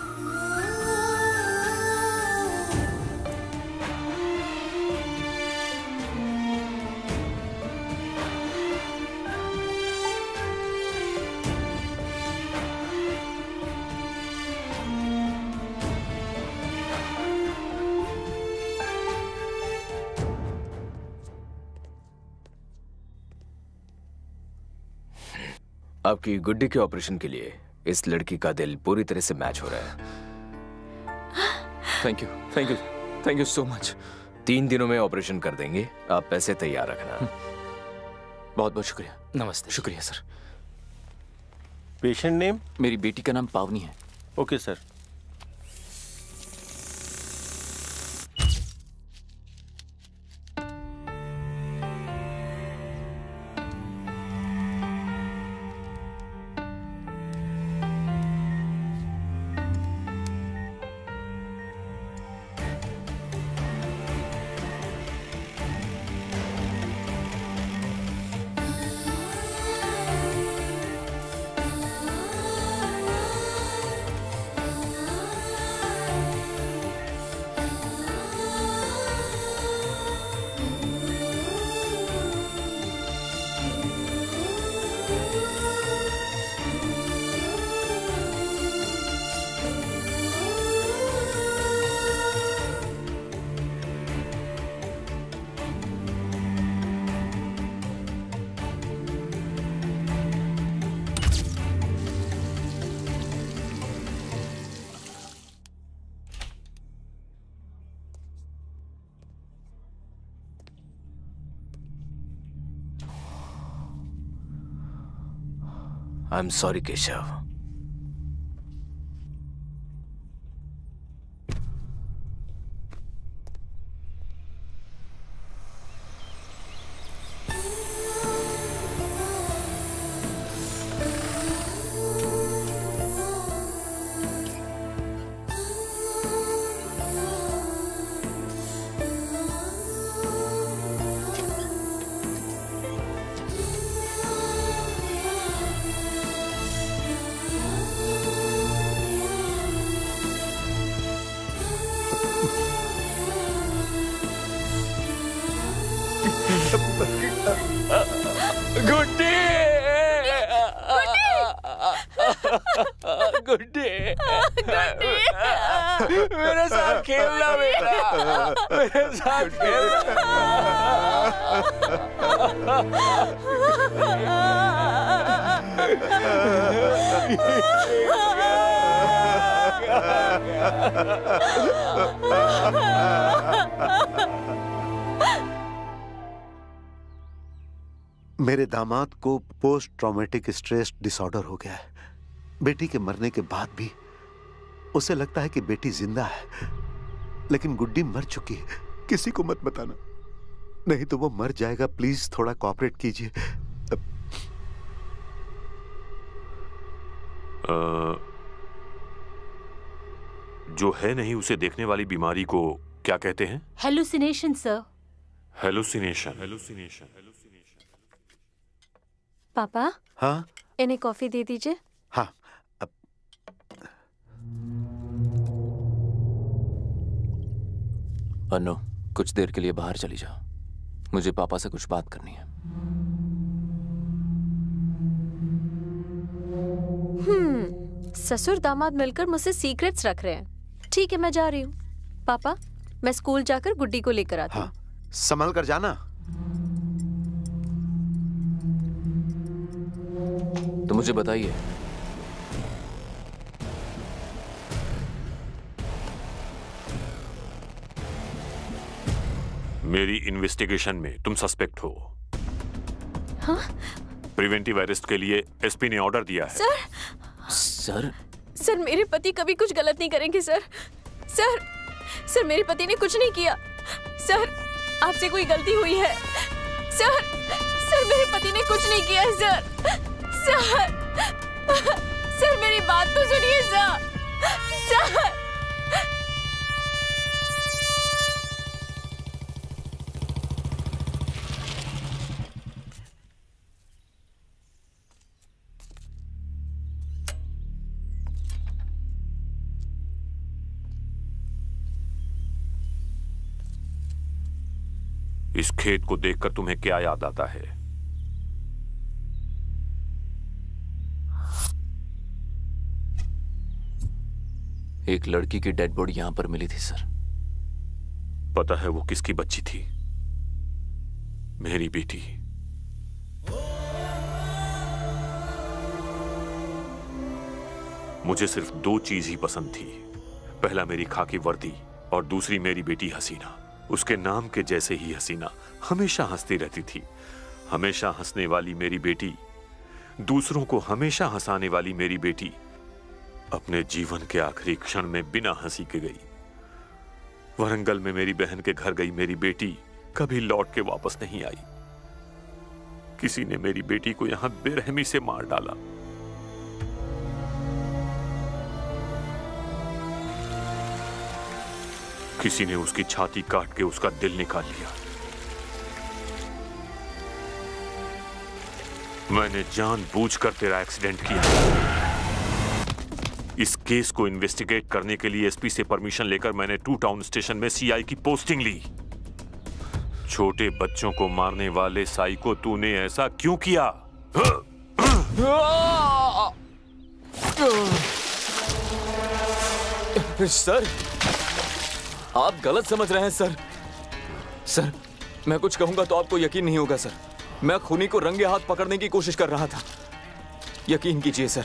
आपकी गुड्डी के ऑपरेशन के लिए इस लड़की का दिल पूरी तरह से मैच हो रहा है।
Thank you, thank you, thank you so much.
तीन दिनों में ऑपरेशन कर देंगे, आप पैसे तैयार रखना।
बहुत बहुत शुक्रिया। नमस्ते। शुक्रिया सर।
Patient name?
मेरी बेटी का नाम पावनी है।
Okay sir.
I am sorry Keshav. Guddi, Guddi, मेरे साथ खेलना बेटा, मेरे साथ खेलना।
मेरे दामाद को पोस्ट ट्रॉमेटिक स्ट्रेस डिसऑर्डर हो गया है। बेटी के मरने के बाद भी उसे लगता है कि बेटी जिंदा है, लेकिन गुड्डी मर चुकी है। किसी को मत बताना, नहीं तो वो मर जाएगा। प्लीज थोड़ा कोऑपरेट कीजिए।
जो है नहीं उसे देखने वाली बीमारी को क्या कहते हैं?
Hallucination sir.
हेलुसिनेशन। हेलुसिनेशन।
पापा,
हाँ,
इन्हें कॉफी दे दीजिए।
हाँ। अब...
अनु, कुछ देर के लिए बाहर चली जाओ, मुझे पापा से कुछ बात करनी है।
हम्म, ससुर दामाद मिलकर मुझसे सीक्रेट्स रख रहे हैं। ठीक है, मैं जा रही हूँ। पापा, मैं स्कूल जाकर गुड्डी को लेकर आती हूँ।
हाँ, संभल कर जाना।
तो मुझे बताइए,
मेरी इन्वेस्टिगेशन में तुम सस्पेक्ट हो।
हाँ?
प्रिवेंटिव अरेस्ट के लिए एसपी ने ऑर्डर दिया है।
सर,
सर,
सर मेरे पति कभी कुछ गलत नहीं करेंगे सर। सर, सर मेरे पति ने कुछ नहीं किया। सर, आपसे कोई गलती हुई है। सर, सर मेरे पति ने कुछ नहीं किया है सर। सर, सर मेरी बात तो सुनिए सर। सर,
इस खेत को देखकर तुम्हें क्या याद आता है?
एक लड़की की डेड बॉडी यहां पर मिली थी सर।
पता है वो किसकी बच्ची थी? मेरी बेटी। मुझे सिर्फ दो चीज ही पसंद थी, पहला मेरी खाकी वर्दी और दूसरी मेरी बेटी हसीना। उसके नाम के जैसे ही हसीना, हमेशा हंसती रहती थी। हमेशा हंसने वाली मेरी बेटी, दूसरों को हमेशा हंसाने वाली मेरी बेटी, अपने जीवन के आखिरी क्षण में बिना हंसी के गई। वरंगल में मेरी बहन के घर गई मेरी बेटी कभी लौट के वापस नहीं आई। किसी ने मेरी बेटी को यहां बेरहमी से मार डाला। किसी ने उसकी छाती काट के उसका दिल निकाल लिया। मैंने जानबूझकर तेरा एक्सीडेंट किया। इस केस को इन्वेस्टिगेट करने के लिए एसपी से परमिशन लेकर मैंने टू टाउन स्टेशन में सीआई की पोस्टिंग ली। छोटे बच्चों को मारने वाले साई को तूने ऐसा क्यों किया?
सर, आप गलत समझ रहे हैं सर। सर, मैं कुछ कहूंगा तो आपको यकीन नहीं होगा सर। मैं खूनी को रंगे हाथ पकड़ने की कोशिश कर रहा था। यकीन कीजिए सर।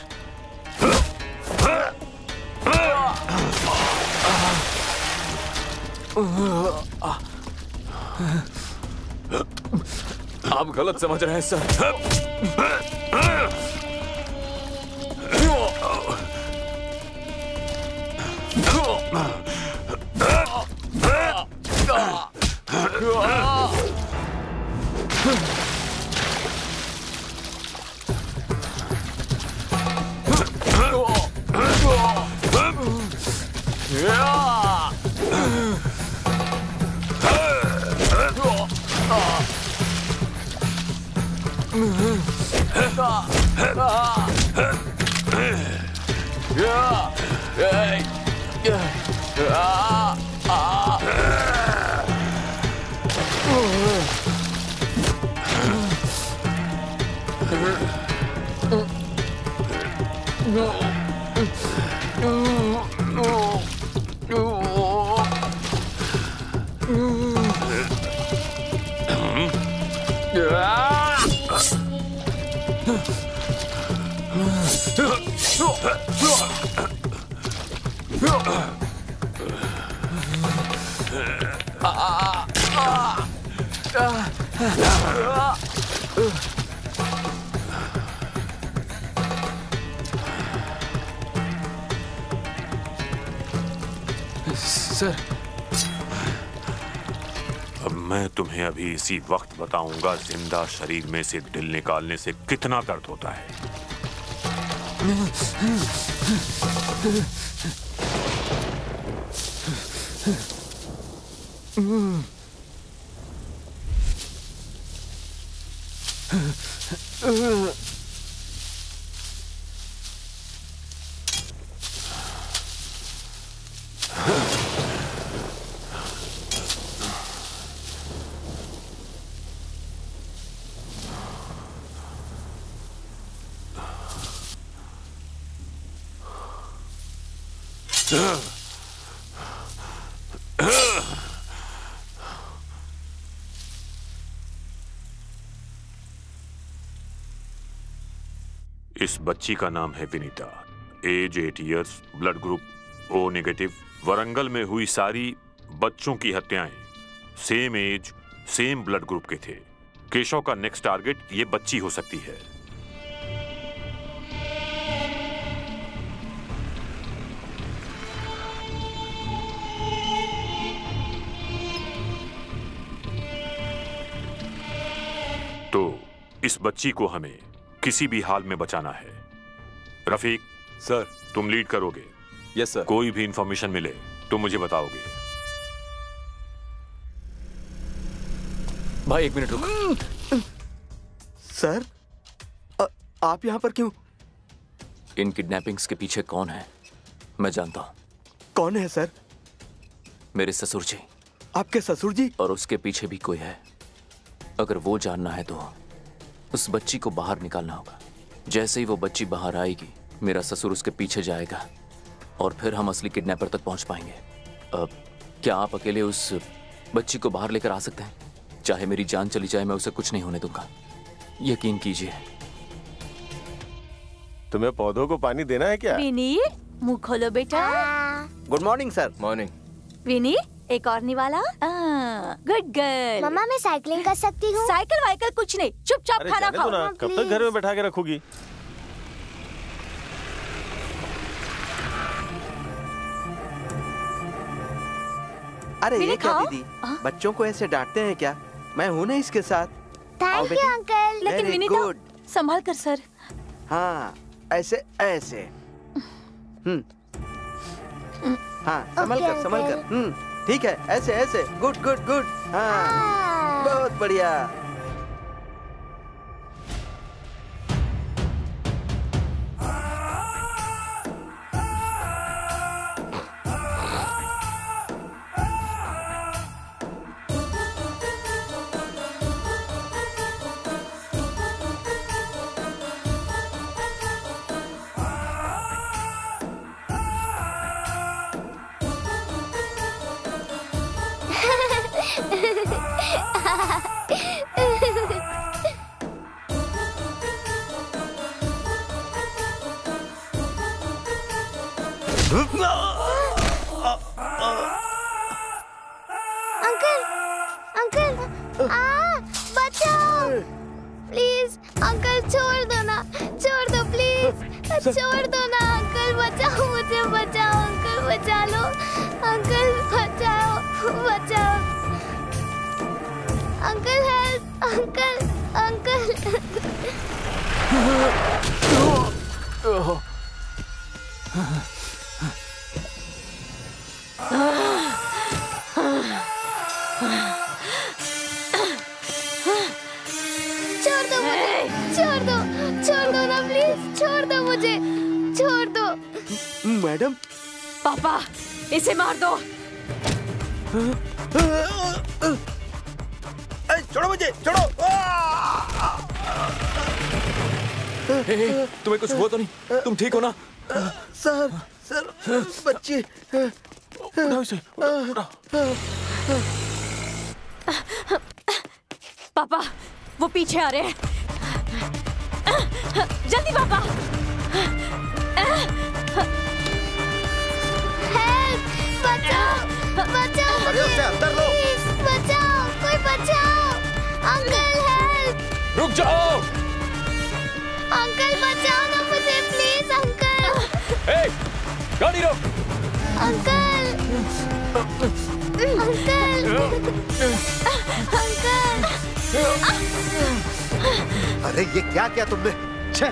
आप गलत समझ रहे हैं सर। सर,
अब मैं तुम्हें अभी इसी वक्त बताऊंगा जिंदा शरीर में से दिल निकालने से कितना दर्द होता है। इस बच्ची का नाम है Vinita, age eight years, blood group O negative. Warangal में हुई सारी बच्चों की हत्याएं same age same blood group के थे। केशव का नेक्स्ट टारगेट ये बच्ची हो सकती है। तो इस बच्ची को हमें किसी भी हाल में बचाना है। रफीक
सर,
तुम लीड करोगे।
Yes sir.
कोई भी इंफॉर्मेशन मिले तो मुझे बताओगे।
भाई एक मिनट रुको।
सर, आ, आप यहाँ पर क्यों?
इन किडनैपिंग्स के पीछे कौन है मैं जानता हूँ।
कौन है सर?
मेरे ससुर जी।
आपके ससुर जी?
और उसके पीछे भी कोई है। अगर वो जानना है तो उस बच्ची को बाहर निकालना होगा। जैसे ही वो बच्ची बाहर आएगी, मेरा ससुर उसके पीछे जाएगा और फिर हम असली किडनैपर तक पहुंच पाएंगे। अब क्या आप अकेले उस बच्ची को बाहर लेकर आ सकते हैं? चाहे मेरी जान चली जाए, मैं उसे कुछ नहीं होने दूंगा, यकीन कीजिए।
तुम्हें पौधों को पानी देना है क्या?
विनी, मुंह खोलो बेटा।
Good morning sir.
Morning.
Vini, एक और निवाला। Good girl.
मम्मा, मैं साइकिलिंग कर सकती हूँ?
साइकिल वाइकल कुछ नहीं, चुपचाप खाना खाओ।
ना, कब तक घर में बैठा के रखोगी?
अरे ये क्या दीदी, बच्चों को ऐसे डांटते हैं क्या? मैं हूँ ना इसके साथ।
Thank you uncle.
लेकिन विनीता, संभाल कर सर।
हाँ, ऐसे ऐसे। हम्म। हाँ, संभल कर, संभल कर। हम्म, ठीक है, ऐसे ऐसे। Good good good. हाँ, बहुत बढ़िया।
अंकल, अंकल, आ, बचाओ! प्लीज, अंकल छोड़ दो ना, छोड़ दो प्लीज।
छोड़ दो ना अंकल, बचाओ मुझे, बचाओ अंकल, बचा लो अंकल, बचाओ बचाओ अंकल, हेल्प अंकल, अंकल। छोड़ दो मुझे, छोड़ दो, छोड़ दो ना प्लीज, छोड़ दो मुझे, छोड़ दो।
मैडम।
पापा, इसे मार दो।
छोड़ो मुझे, छोड़ो।
हे, हे, तुम्हें कुछ हुआ तो नहीं? तुम ठीक हो ना?
सर, सर, बच्ची।
उठाओ इसे,
पापा, वो पीछे आ रहे हैं। जल्दी पापा।
हेल्प, बचाओ, बचाओ मुझे,
उसे अंदर लो।
प्लीज बचाओ, कोई बचाओ, अंकल हेल्प।
रुक जाओ।
अंकल बचाओ ना मुझे प्लीज अंकल।
ए, गाड़ी रोक।
Uncle, uncle, uncle.
अरे ये क्या किया तुमने? छे।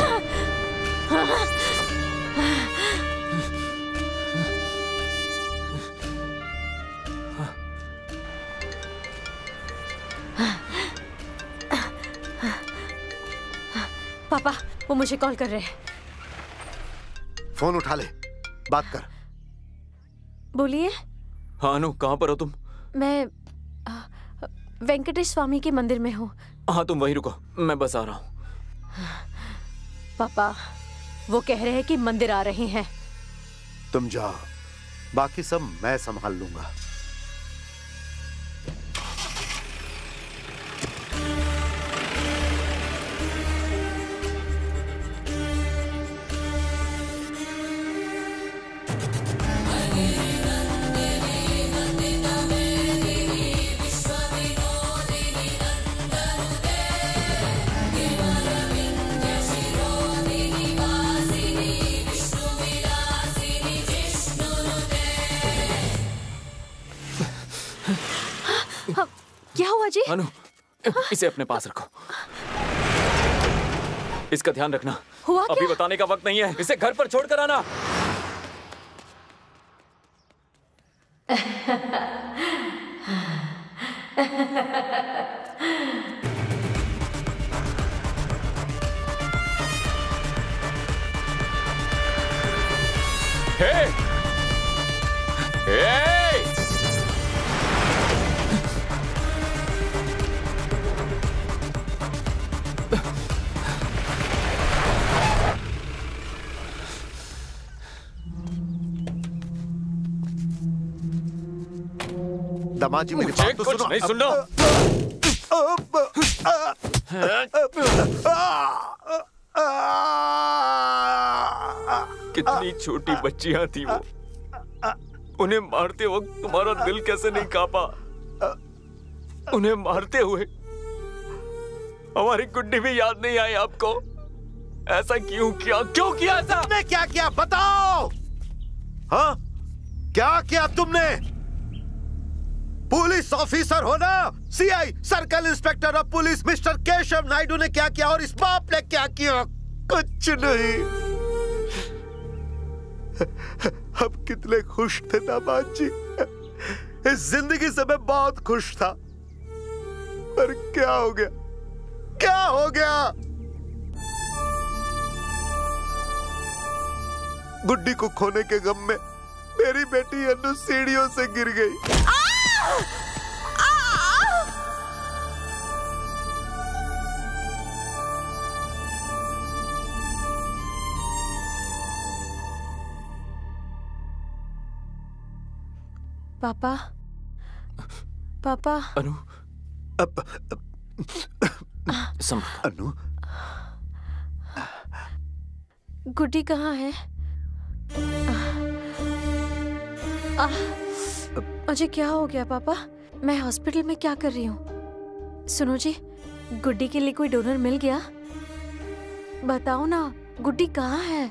पापा, वो मुझे कॉल कर रहे हैं।
फोन उठा ले, बात कर।
बोलिए।
हाँ अनु, कहाँ पर हो तुम?
मैं आ, वेंकटेश स्वामी के मंदिर में हूँ।
हाँ तुम वहीं रुको, मैं बस आ रहा हूँ।
पापा, वो कह रहे हैं कि मंदिर आ रहे हैं।
तुम जाओ, बाकी सब मैं संभाल लूंगा।
क्या हुआ जी?
अनु, इसे अपने पास रखो। इसका ध्यान रखना।
हुआ
अभी
क्या?
बताने का वक्त नहीं है, इसे घर पर छोड़कर आना। हे! हे!
दामाद जी मेरी बात तो
कुछ
सुनो।
नहीं सुनना। कितनी छोटी बच्चियां थी वो, उन्हें मारते वक्त तुम्हारा दिल कैसे नहीं कांपा? उन्हें मारते हुए हमारी गुड्डी भी याद नहीं आई आपको? ऐसा क्यों किया? क्यों किया ऐसा?
तुमने क्या किया बताओ? हाँ, क्या किया तुमने? पुलिस ऑफिसर हो ना, CI circle inspector of police mister Keshav Naidu ने क्या किया और इस बाप ने क्या किया? कुछ नहीं। हम कितने खुश थे दामाद जी, इस जिंदगी से मैं बहुत खुश था, पर क्या हो गया? क्या हो गया? गुड्डी को खोने के गम में मेरी बेटी अनु सीढ़ियों से गिर गई।
पापा, पापा।
अनु,
अब, अब
संभल।
अनु,
गुड्डी कहाँ है? आ, मुझे क्या हो गया पापा? मैं हॉस्पिटल में क्या कर रही हूँ? सुनो जी, गुड्डी के लिए कोई डोनर मिल गया? बताओ ना,
गुड्डी कहाँ है?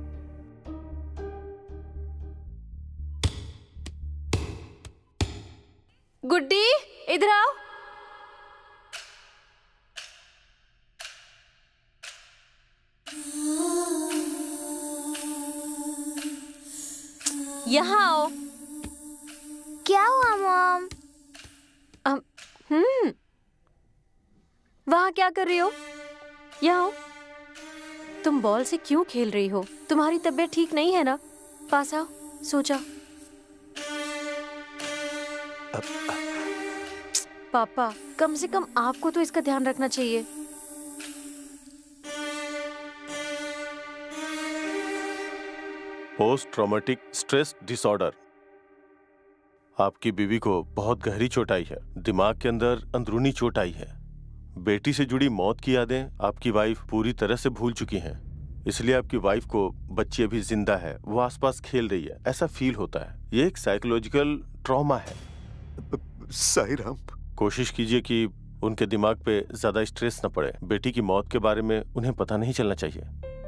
गुड्डी इधर आओ। यहाँ आओ।
क्या हुआ मॉम?
हम्म वहाँ क्या कर रही हो? यहाँ आओ। तुम बॉल से क्यों खेल रही हो? तुम्हारी तबीयत ठीक नहीं है ना? पास आओ, सो जाओ। पापा, कम से कम आपको तो इसका ध्यान रखना चाहिए।
Post traumatic stress disorder. आपकी बीवी को बहुत गहरी चोट आई है, दिमाग के अंदर अंदरूनी चोट आई है। बेटी से जुड़ी मौत की यादें आपकी वाइफ पूरी तरह से भूल चुकी हैं, इसलिए आपकी वाइफ को बच्ची अभी जिंदा है, वो आसपास खेल रही है, ऐसा फील होता है। ये एक साइकोलॉजिकल ट्रॉमा है।
साईं राम,
कोशिश कीजिए कि उनके दिमाग पे ज्यादा स्ट्रेस न पड़े। बेटी की मौत के बारे में उन्हें पता नहीं चलना चाहिए।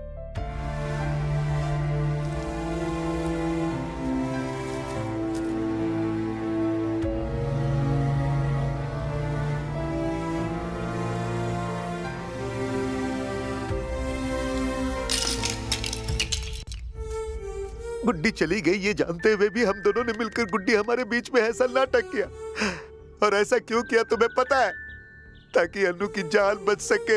गुड्डी चली गई ये जानते हुए भी हम दोनों ने मिलकर गुड्डी हमारे बीच में ऐसा नाटक किया। और ऐसा क्यों किया तुम्हें पता है? ताकि अन्नू की जान बच सके।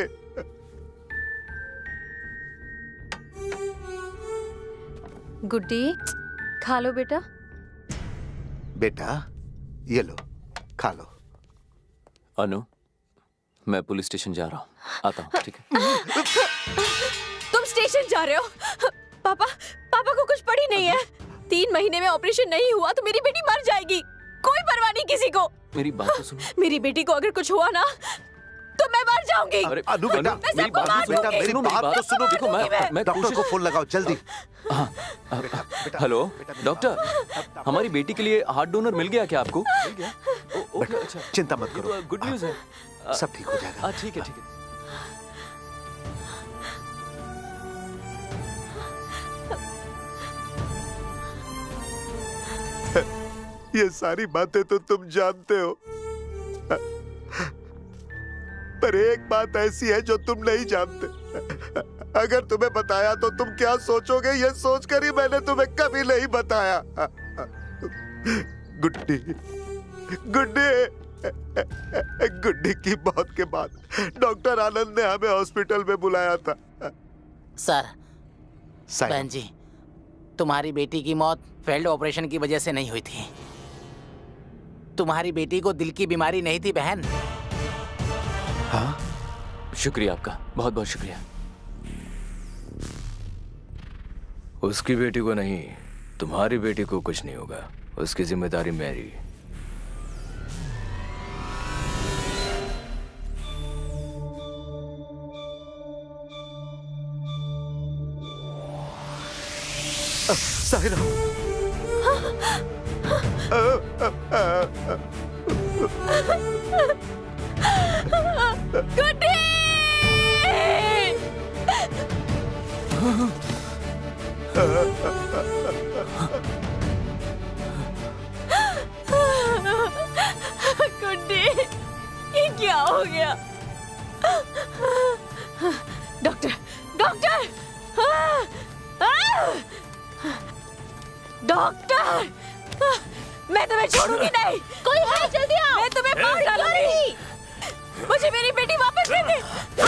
गुड्डी खा लो बेटा।
बेटा ये लो, खा लो।
अनु, मैं पुलिस स्टेशन जा रहा हूँ, आता हूँ, ठीक है?
तुम स्टेशन जा रहे हो? पापा, पापा को कुछ पड़ी नहीं है। तीन महीने में ऑपरेशन नहीं हुआ तो मेरी बेटी मर जाएगी। कोई परवाह नहीं किसी को।
मेरी बात तो सुनो।
मेरी बेटी को अगर कुछ हुआ ना तो मैं मर जाऊंगी।
अरे अनु बेटा, मेरी बात तो सुनो, मेरी बात तो सुनो।
देखो मैं मैं
डॉक्टर को फोन लगाओ जल्दी।
हेलो डॉक्टर, हमारी बेटी के लिए हार्ट डोनर मिल गया क्या आपको? मिल गया?
बेटा, अच्छा चिंता मत करो,
गुड न्यूज़ है।
सब ठीक हो जाएगा।
ठीक है ठीक है।
ये सारी बातें तो तुम जानते हो, पर एक बात ऐसी है जो तुम नहीं जानते। अगर तुम्हें बताया तो तुम क्या सोचोगे, ये सोचकर ही मैंने तुम्हें कभी नहीं बताया। गुड्डी, गुड्डी, गुड्डी की मौत के बाद डॉक्टर आनंद ने हमें हॉस्पिटल में बुलाया था।
सर, बहन जी, तुम्हारी बेटी की मौत फेल्ड ऑपरेशन की वजह से नहीं हुई थी। तुम्हारी बेटी को दिल की बीमारी नहीं थी बहन।
हाँ? शुक्रिया आपका, बहुत बहुत शुक्रिया।
उसकी बेटी को नहीं, तुम्हारी बेटी को कुछ नहीं होगा, उसकी जिम्मेदारी मेरी।
साहिरा,
गुड्डी! गुड्डी, ये क्या हो गया? Doctor, doctor! डॉक्टर, मैं तुम्हें छोड़ूंगी नहीं। कोई है, जल्दी आओ। मैं तुम्हें मार डालूंगी। मुझे मेरी बेटी वापस दे दे।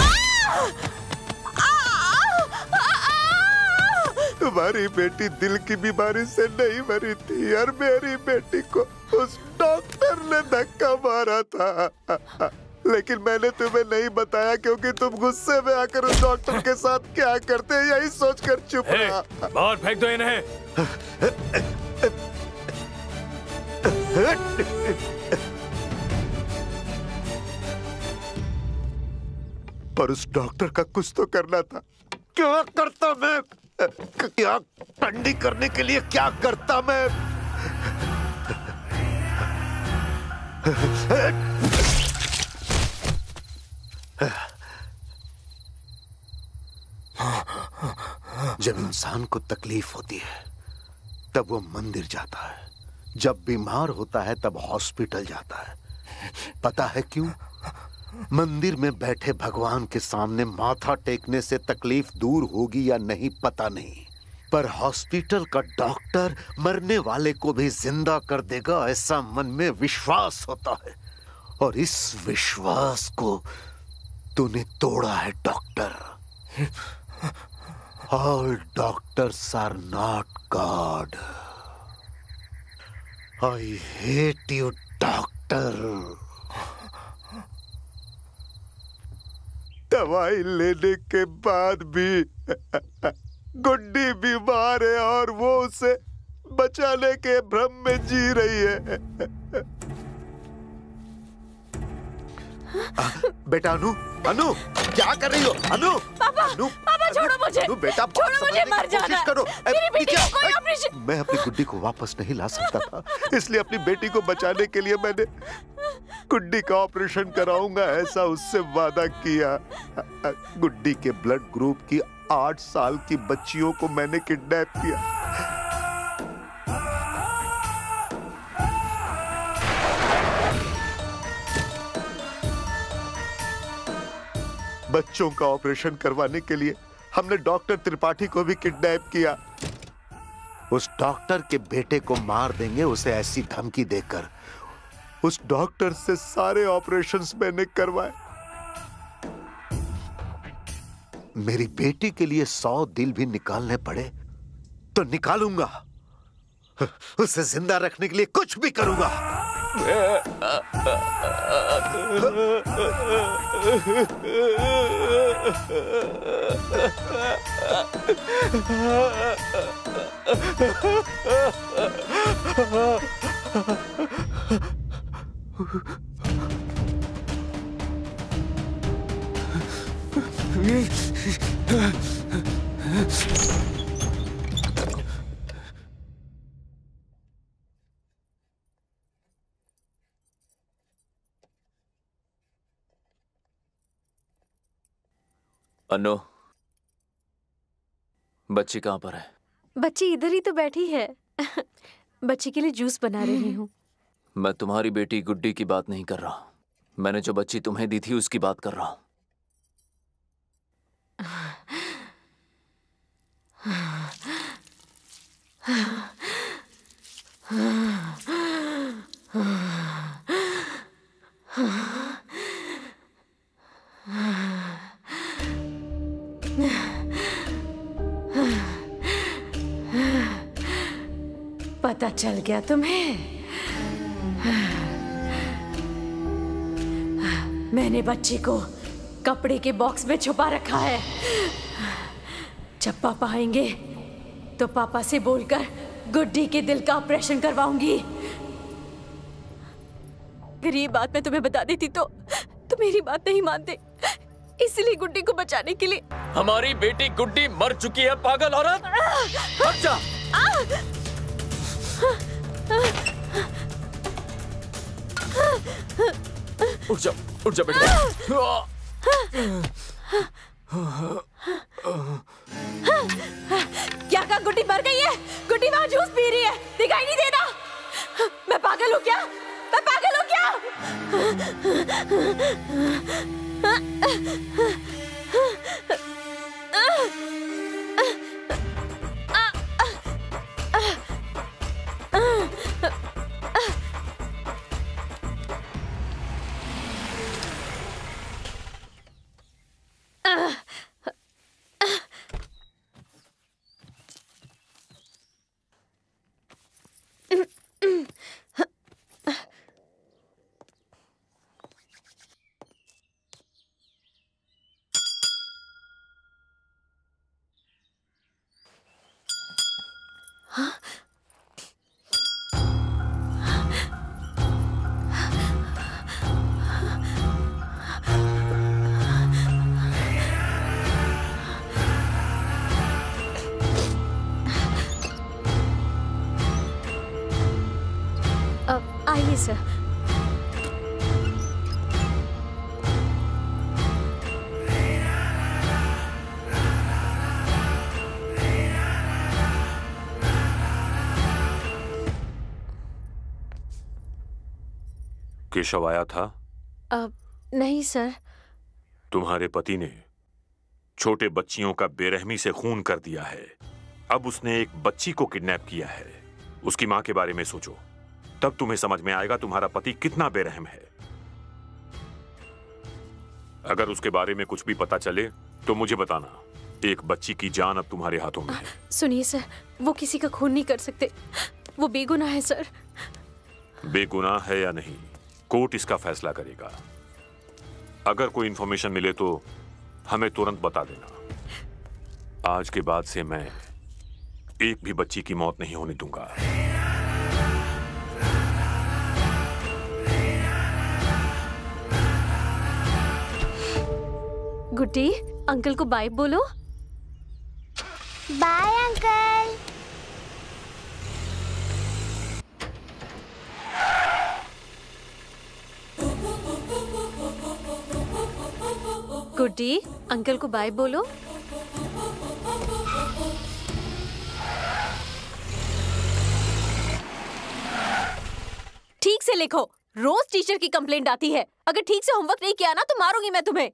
तुम्हारी बेटी दिल की बीमारी से नहीं मरी थी और मेरी बेटी को उस डॉक्टर ने धक्का मारा था, लेकिन मैंने तुम्हें नहीं बताया क्योंकि तुम गुस्से में आकर उस डॉक्टर के साथ क्या करते यही सोचकर चुप रहा।
बाहर फेंक दो इन्हें।
पर उस डॉक्टर का कुछ तो करना था। क्या करता मैं? क्या ठंडी करने के लिए क्या करता मैं? जब इंसान को तकलीफ होती है तब वो मंदिर जाता है, जब बीमार होता है तब हॉस्पिटल जाता है। पता है क्यों? मंदिर में बैठे भगवान के सामने माथा टेकने से तकलीफ दूर होगी या नहीं पता नहीं, पर हॉस्पिटल का डॉक्टर मरने वाले को भी जिंदा कर देगा, ऐसा मन में विश्वास होता है। और इस विश्वास को तूने तोड़ा है doctor. All doctors are not God. I hate you, doctor. दवाई लेने के बाद भी गुड्डी बीमार है और वो उसे बचाने के भ्रम में जी रही है। आ, बेटा अनु, अनु क्या कर रही हो? अनु,
पापा,
अनु,
पापा छोड़ो मुझे,
अनु बेटा,
छोड़ो मुझे, मर जाना।
करो।
मेरी बेटी को कोई ऑपरेशन।
मैं अपनी गुड्डी को वापस नहीं ला सकता था, इसलिए अपनी बेटी को बचाने के लिए मैंने गुड्डी का ऑपरेशन कराऊंगा ऐसा उससे वादा किया। गुड्डी के ब्लड ग्रुप की आठ साल की बच्चियों को मैंने किडनैप किया। बच्चों का ऑपरेशन करवाने के लिए हमने डॉक्टर त्रिपाठी को भी किडनैप किया। उस डॉक्टर के बेटे को मार देंगे उसे ऐसी धमकी देकर। उस डॉक्टर से सारे ऑपरेशंस मैंने करवाए। मेरी बेटी के लिए सौ दिल भी निकालने पड़े तो निकालूंगा। उसे जिंदा रखने के लिए कुछ भी करूंगा।
अनु, बच्ची कहाँ पर है?
बच्ची इधर ही तो बैठी है। बच्ची के लिए जूस बना रही हूँ।
मैं तुम्हारी बेटी गुड्डी की बात नहीं कर रहा, मैंने जो बच्ची तुम्हें दी थी उसकी बात कर रहा हूँ।
पता चल गया तुम्हें? मैंने बच्ची को कपड़े के बॉक्स में छुपा रखा है। जब पापा आएंगे तो पापा से बोलकर गुड्डी के दिल का ऑपरेशन करवाऊंगी।
अगर ये बात मैं तुम्हें बता देती तो तुम मेरी बात नहीं मानते, इसलिए गुड्डी को बचाने के लिए।
हमारी बेटी गुड्डी मर चुकी है, पागल औरत। हट जा। उठ जा, उठ जा बेटा।
क्या कहा? गुड्डी मर गई है? गुड्डी वहां जूस पी रही है, दिखाई नहीं देता? मैं पागल हूँ क्या? मैं पागल हूँ क्या?
केशव आया था?
अब नहीं सर।
तुम्हारे पति ने छोटे बच्चियों का बेरहमी से खून कर दिया है। अब उसने एक बच्ची को किडनैप किया है। उसकी मां के बारे में सोचो, तब तुम्हें समझ में आएगा तुम्हारा पति कितना बेरहम है। अगर उसके बारे में कुछ भी पता चले तो मुझे बताना। एक बच्ची की जान अब तुम्हारे हाथों में है।
सुनिए सर, वो किसी का खून नहीं कर सकते। वो बेगुनाह है सर।
बेगुनाह है या नहीं, कोर्ट इसका फैसला करेगा। अगर कोई इंफॉर्मेशन मिले तो हमें तुरंत बता देना। आज के बाद से मैं एक भी बच्ची की मौत नहीं होने दूंगा।
गुड्डी, अंकल को बाय बोलो।
Bye uncle.
गुड्डी, अंकल को बाय बोलो। ठीक से लिखो, रोज टीचर की कंप्लेंट आती है। अगर ठीक से होमवर्क नहीं किया ना तो मारूंगी मैं तुम्हें।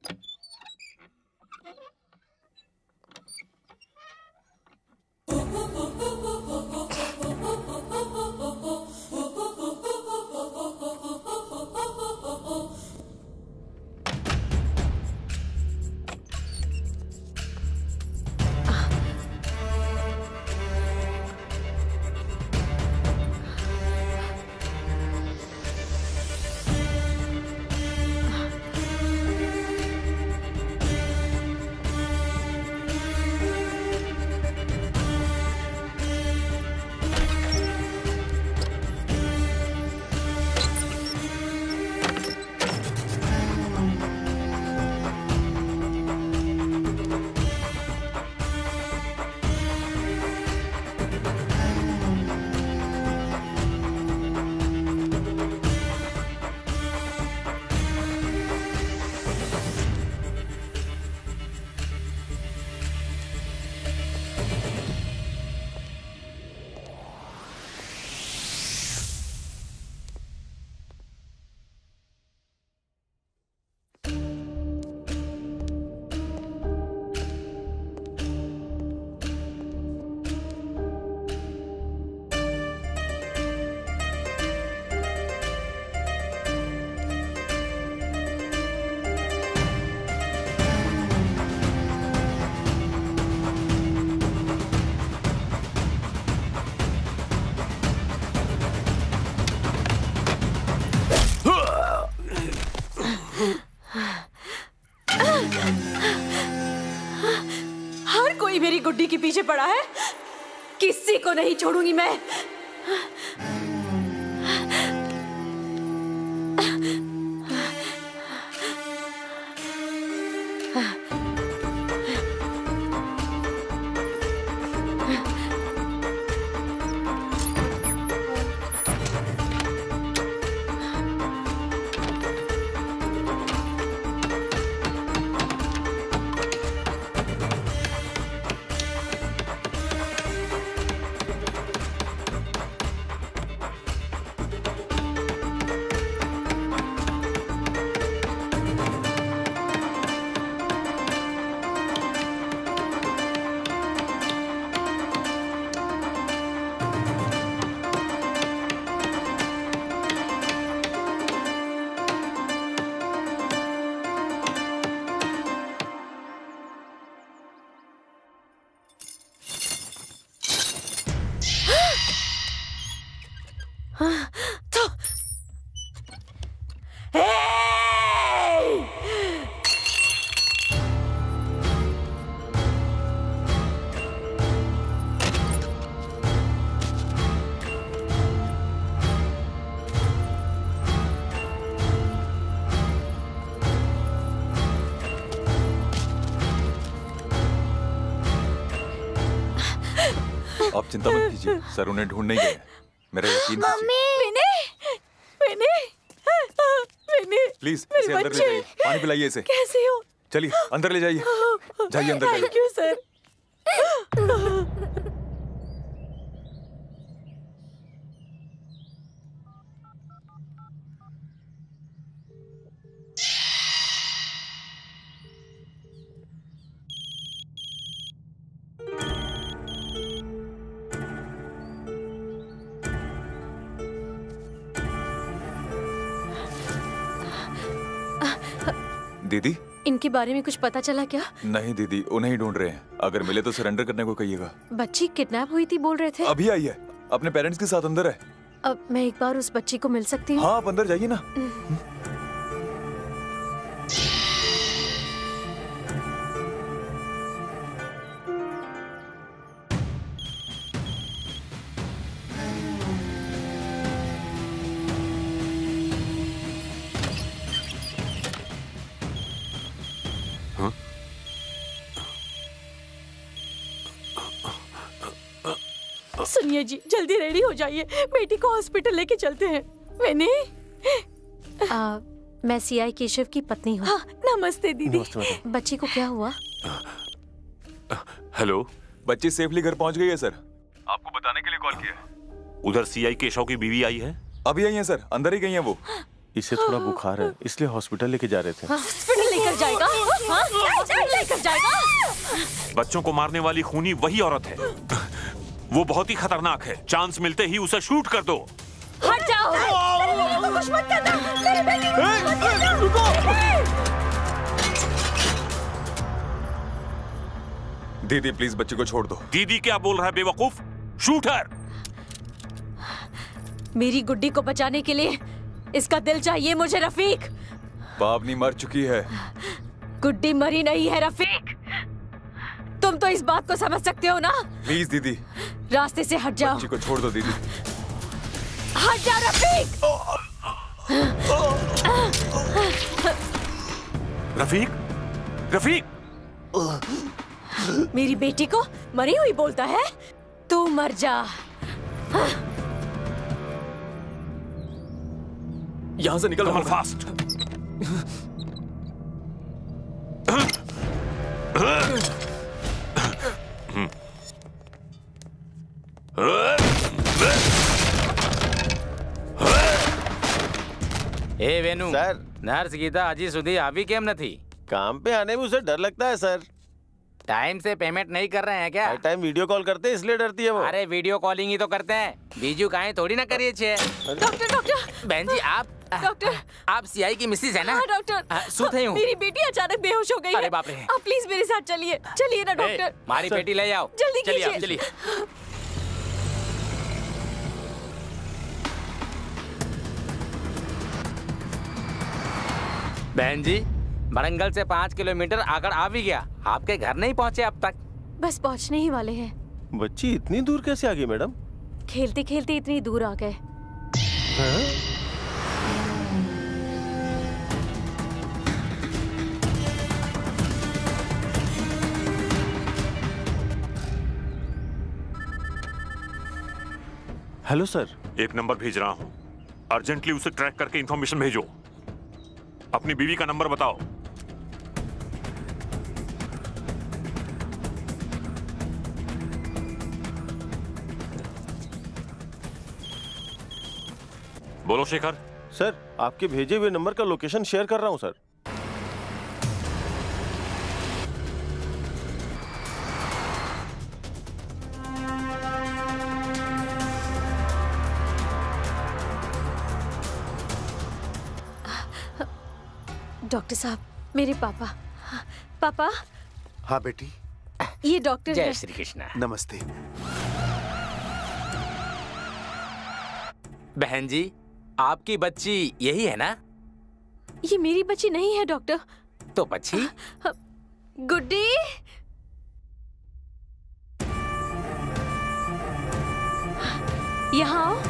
हर कोई मेरी गुड्डी के पीछे पड़ा है। किसी को नहीं छोड़ूंगी मैं।
आप चिंता मत कीजिए, सर उन्हें ढूंढ नहीं गए। मेरा यकीन कीजिए। प्लीज इसे अंदर ले जाइए, पानी पिलाइए इसे।
कैसे हो?
चलिए अंदर ले जाइए, जाइए अंदर जाइए।
Thank you sir.
दीदी,
इनके बारे में कुछ पता चला क्या?
नहीं दीदी, उन्हें ही ढूंढ रहे हैं। अगर मिले तो सरेंडर करने को कहिएगा।
बच्ची किडनैप हुई थी बोल रहे थे।
अभी आई है, अपने पेरेंट्स के साथ अंदर है।
अब मैं एक बार उस बच्ची को मिल सकती हूँ?
हाँ, आप अंदर जाइए ना।
सुनिए जी, जल्दी रेडी हो जाइए, बेटी को हॉस्पिटल लेके चलते हैं। मैंने आ, मैं सीआई केशव की पत्नी हूँ। हाँ, नमस्ते दीदी।
नमस्ते।
बच्ची को क्या हुआ?
हेलो,
बच्ची सेफली घर पहुंच गई है सर। आपको बताने के लिए कॉल किया है।
उधर सीआई केशव की बीवी आई है?
अभी आई है सर, अंदर ही गई है वो।
इसे थोड़ा बुखार है, इसलिए हॉस्पिटल लेके जा रहे थे।
हॉस्पिटल लेकर जाएगा? हाँ, हॉस्पिटल लेकर जाएगा?
बच्चों को मारने वाली खूनी वही औरत है। वो बहुत ही खतरनाक है। चांस मिलते ही उसे शूट कर दो।
हट जाओ। मेरे बेटे को कुछ मत करना। मेरे बेटे को कुछ मत करना। रुको।
दीदी प्लीज बच्ची को छोड़ दो।
दीदी क्या बोल रहा है बेवकूफ? शूटर।
मेरी गुड्डी को बचाने के लिए इसका दिल चाहिए मुझे रफीक।
बाबनी मर चुकी है।
गुड्डी मरी नहीं है रफीक। तुम तो इस बात को समझ सकते हो ना?
प्लीज दीदी,
रास्ते से हट जाओ।
बच्ची को छोड़ दो दीदी।
हट जा रफीक।
रफीक, रफीक।
मेरी बेटी को मरी हुई बोलता है? तू मर जा।
यहां से निकल
रहा फास्ट।
ए वेनु सर, नर्स गीता अजी सुधी अभी केम न थी?
काम पे आने में उसे डर लगता है सर।
टाइम से पेमेंट नहीं कर रहे हैं क्या?
हर टाइम वीडियो कॉल करते हैं इसलिए डरती है वो।
अरे वीडियो कॉलिंग ही तो करते हैं, बीजू काहे थोड़ी ना करिए छे।
डॉक्टर डॉक्टर
बहन जी आप
डॉक्टर
आप सीआई की मिसेज है ना?
हाँ डॉक्टर।
सुते हूँ।
मेरी बेटी अचानक बेहोश हो गई है।
अरे बाप रे।
आप प्लीज मेरे साथ चलिए। चलिए ना डॉक्टर।
हमारी बेटी ले आओ।
जल्दी
चलिए
कीजिए।
चलिए। बहन जी, बरंगल से पाँच किलोमीटर आगे आ भी गया, आपके घर नहीं पहुंचे अब तक।
बस पहुंचने ही वाले हैं।
बच्ची इतनी दूर कैसे आ गई मैडम?
खेलते खेलते इतनी दूर आ गए।
Hello sir.
एक नंबर भेज रहा हूँ, अर्जेंटली उसे ट्रैक करके इंफॉर्मेशन भेजो। अपनी बीवी का नंबर बताओ। बोलो शेखर।
सर, आपके भेजे हुए नंबर का लोकेशन शेयर कर रहा हूं सर।
डॉक्टर साहब, मेरे पापा। पापा।
हाँ बेटी।
ये डॉक्टर
जय
है।
श्री कृष्ण।
नमस्ते।
बहन जी, आपकी बच्ची यही है ना?
ये मेरी बच्ची नहीं है डॉक्टर।
तो बच्ची?
गुड्डी। यहाँ आओ।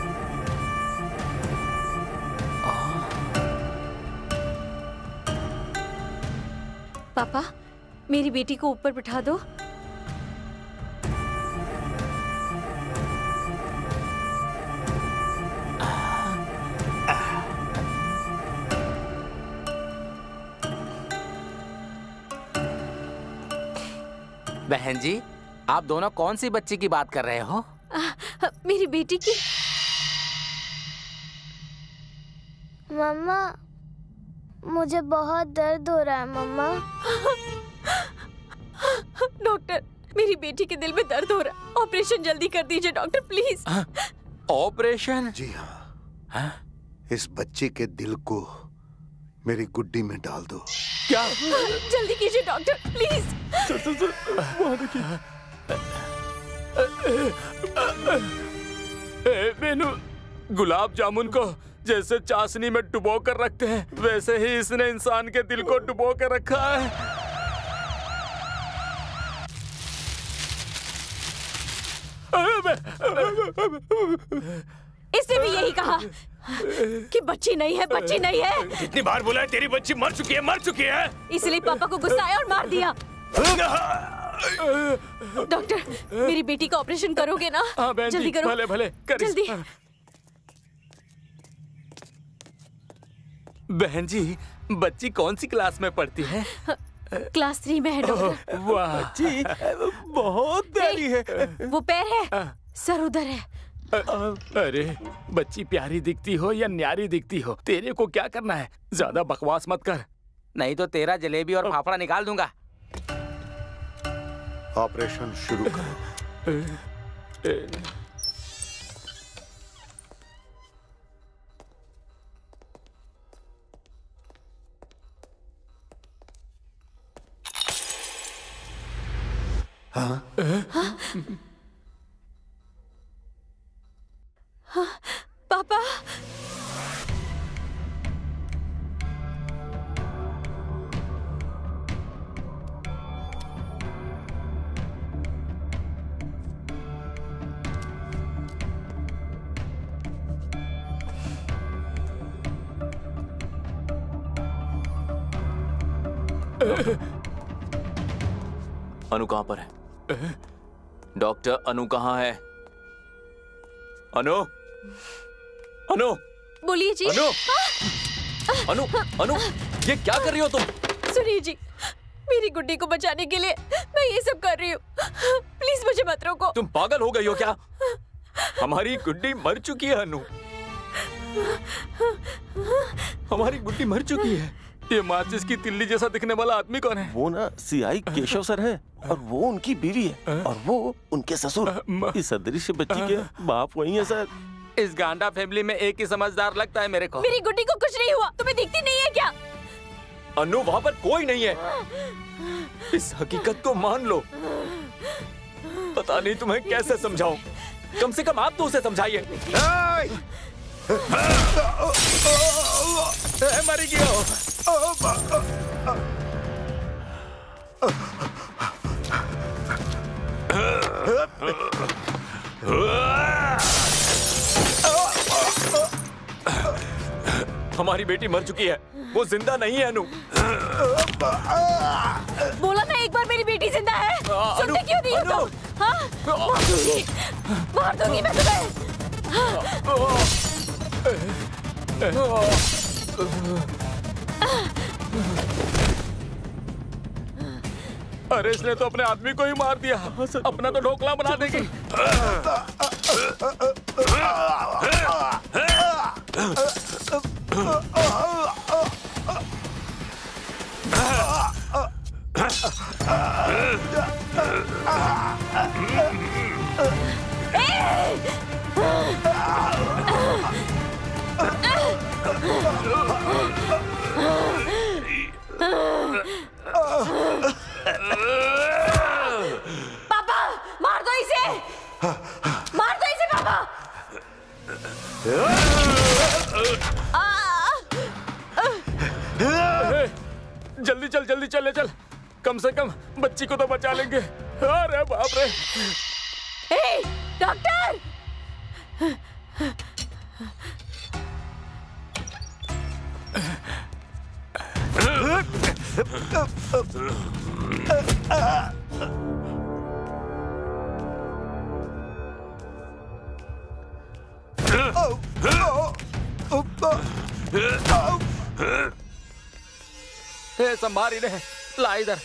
पापा, मेरी बेटी को ऊपर बिठा दो।
बहन जी, आप दोनों कौन सी बच्ची की बात कर रहे हो?
आ, मेरी बेटी की।
मम्मा, मुझे बहुत दर्द हो रहा है मम्मा।
डॉक्टर, मेरी बेटी के दिल में दर्द हो रहा है। ऑपरेशन जल्दी कर दीजिए डॉक्टर प्लीज।
ऑपरेशन?
जी हाँ, हाँ? इस बच्चे के दिल को मेरी गुड्डी में डाल दो।
क्या? जल्दी कीजिए doctor, please.
Sir sir sir वहाँ देखिए।
मेनू, गुलाब जामुन को जैसे चाशनी में डुबो कर रखते हैं, वैसे ही इसने इंसान के दिल को डुबो कर रखा है।
इसने भी यही कहा कि बच्ची नहीं है, बच्ची नहीं है।
कितनी बार बोला है तेरी बच्ची मर चुकी है, मर चुकी है।
इसलिए पापा को गुस्सा आया और मार दिया। डॉक्टर, मेरी बेटी का ऑपरेशन करोगे ना?
हाँ बहन
जल्दी
जी,
करो।
भले भले कर।
जल्दी।
बहन जी, बच्ची कौन सी क्लास में पढ़ती है?
क्लास थ्री में है डॉक्टर।
वाह जी, बहुत प्यारी है।
वो पैर है, सर उधर है।
अरे बच्ची प्यारी दिखती हो या न्यारी दिखती हो, तेरे को क्या करना है? ज्यादा बकवास मत कर,
नहीं तो तेरा जलेबी और फाफड़ा निकाल दूंगा।
ऑपरेशन शुरू करो। हाँ?
हाँ, पापा।
अनु कहाँ पर है? डॉक्टर, अनु कहाँ है? अनु, अनु,
बोलिए जी।
अनु, अनु, अनु, ये क्या कर रही हो तुम?
सुनिए जी, मेरी गुड्डी को बचाने के लिए मैं ये सब कर रही हूँ। प्लीज मुझे मत रोको।
तुम पागल हो गई हो क्या? हमारी गुड्डी मर चुकी है अनु, हमारी गुड्डी मर चुकी है।
ये माचिस की तिल्ली जैसा दिखने वाला आदमी कौन है?
वो ना सीआई केशव सर है और वो उनकी बीवी है और वो उनके ससुर। इस अदृश्य बच्ची के बाप वही है सर।
इस गांडा फैमिली में एक ही समझदार लगता है मेरे को।
मेरी गुड्डी को कुछ नहीं हुआ, तुम्हें दिखती नहीं है क्या?
अनु, वहाँ पर कोई नहीं है, इस हकीकत को मान लो। पता नहीं तुम्हें कैसे समझाऊं, कम से कम आप तो उसे समझाइए।
मर गया।
हमारी बेटी मर चुकी है, वो जिंदा नहीं है अनु।
बोला ना एक बार मेरी बेटी जिंदा है। सुनते क्यों नहीं हो तुम? हाँ? मार दूंगी, मार दूंगी मैं तुम्हें।
अरे इसने तो अपने आदमी को ही मार दिया, अपना तो ढोकला बना देगी।
पापा, मार दो इसे, मार दो इसे पापा।
जल्दी चल, जल्दी चले चल, कम से कम बच्ची को तो बचा लेंगे। अरे बाप रे।
ए, डॉक्टर!
ए, संभारी ने, ला इधर।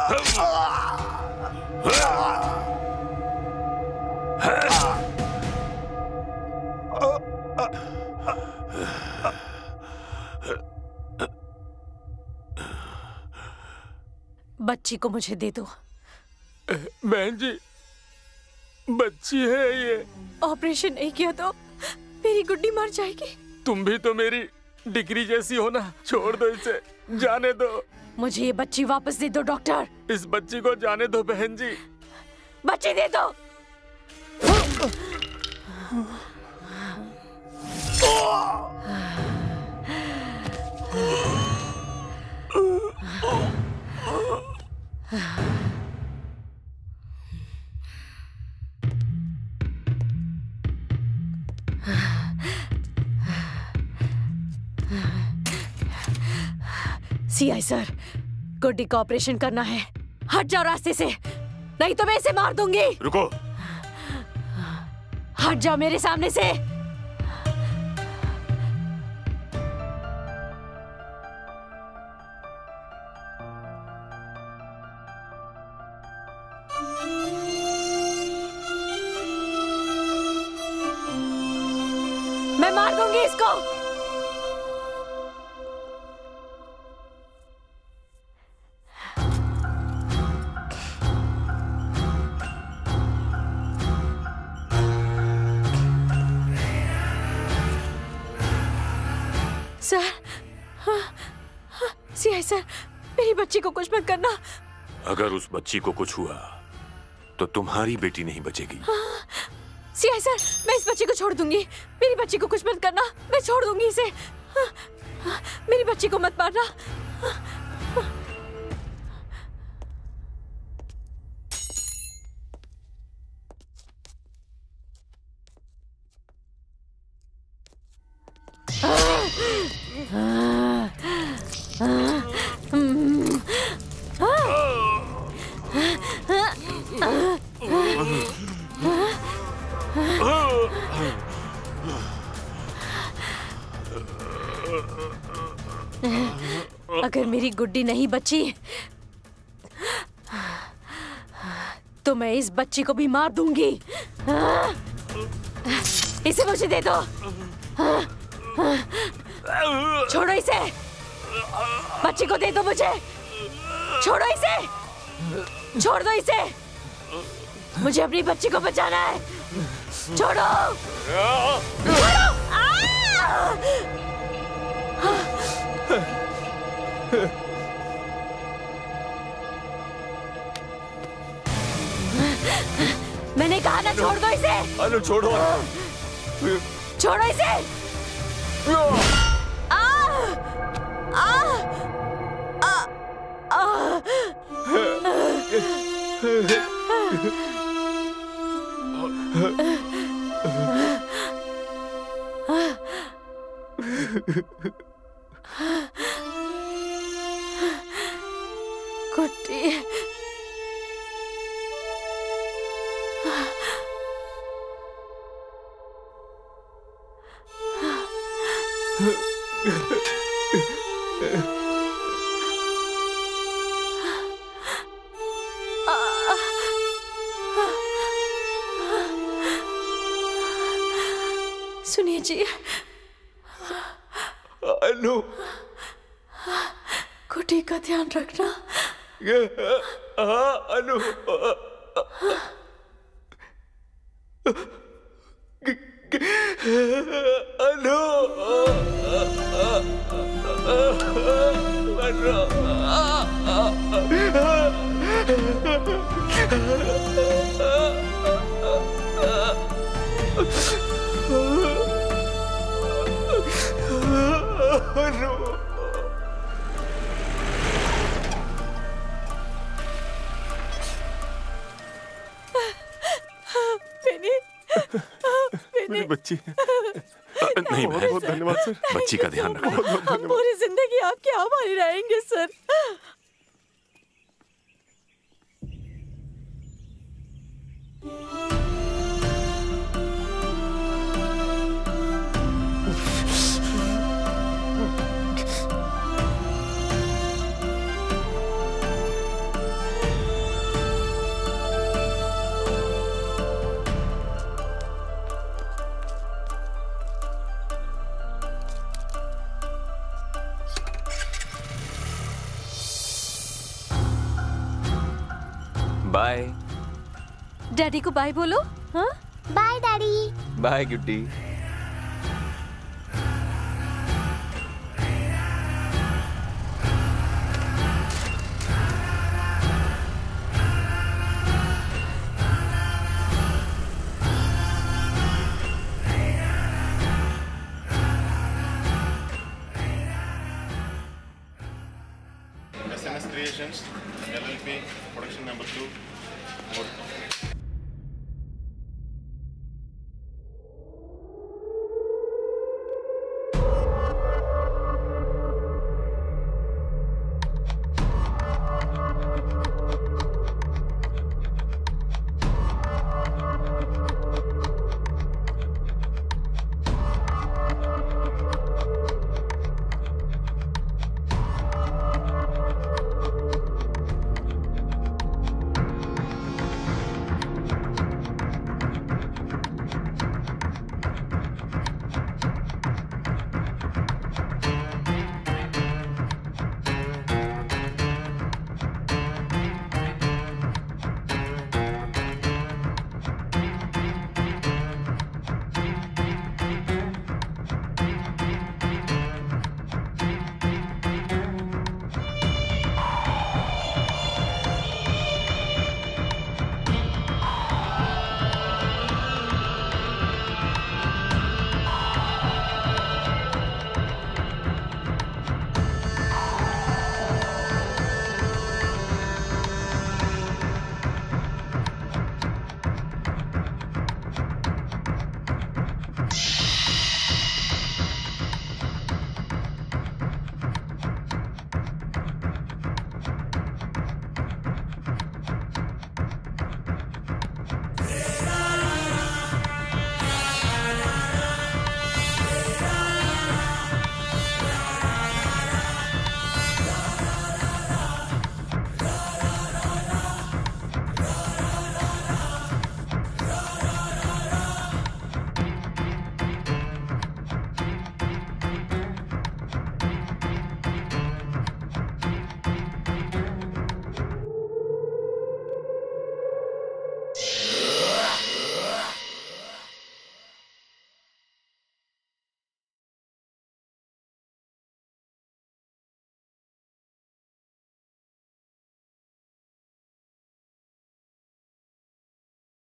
बच्ची को मुझे दे दो।
बहन जी, बच्ची है ये।
ऑपरेशन नहीं किया तो मेरी गुड्डी मर जाएगी।
तुम भी तो मेरी डिग्री जैसी हो ना, छोड़ दो इसे, जाने दो।
मुझे ये बच्ची वापस दे दो डॉक्टर।
इस बच्ची को जाने दो बहन जी।
बच्ची दे दो। सीआई सर, गुड्डी का ऑपरेशन करना है। हट जाओ रास्ते से, नहीं तो मैं इसे मार दूंगी।
रुको।
हट जाओ मेरे सामने से। मैं मार दूंगी इसको। सर, हाँ, हाँ, सीआई सर, मेरी बच्ची को कुछ मत करना।
अगर उस बच्ची को कुछ हुआ तो तुम्हारी बेटी नहीं बचेगी।
हाँ, सीआई सर, मैं इस बच्ची को छोड़ दूंगी। मेरी बच्ची को कुछ मत करना, मैं छोड़ दूंगी इसे। हाँ, हाँ, मेरी बच्ची को मत मारना। हाँ, हाँ।
अगर मेरी गुड्डी नहीं बची तो मैं इस बच्ची को भी मार दूंगी। इसे मुझे दे दो। छोड़ो इसे, बच्ची को दे दो मुझे। छोड़ो इसे, छोड़ दो इसे, मुझे अपनी बच्ची को बचाना है। छोड़ो, छोड़ो। मैंने कहा ना छोड़ दो इसे।
अनु छोड़ो,
छोड़ो इसे। आ, आ, आ, आ। गुड्डी,
सुनिए जी।
अनु,
गुड्डी का ध्यान रखना।
हाँ अनु। अनु, अनु,
मेरी बच्ची। नहीं
बहुत बहुत धन्यवाद सर।
बच्ची का ध्यान रखना।
हम पूरी जिंदगी आपके आभारी रहेंगे सर।
बाय।
डैडी को बाय बोलो। हाँ
bye daddy.
Bye Guddi.
S N S Creations, L L P, Production Number Two.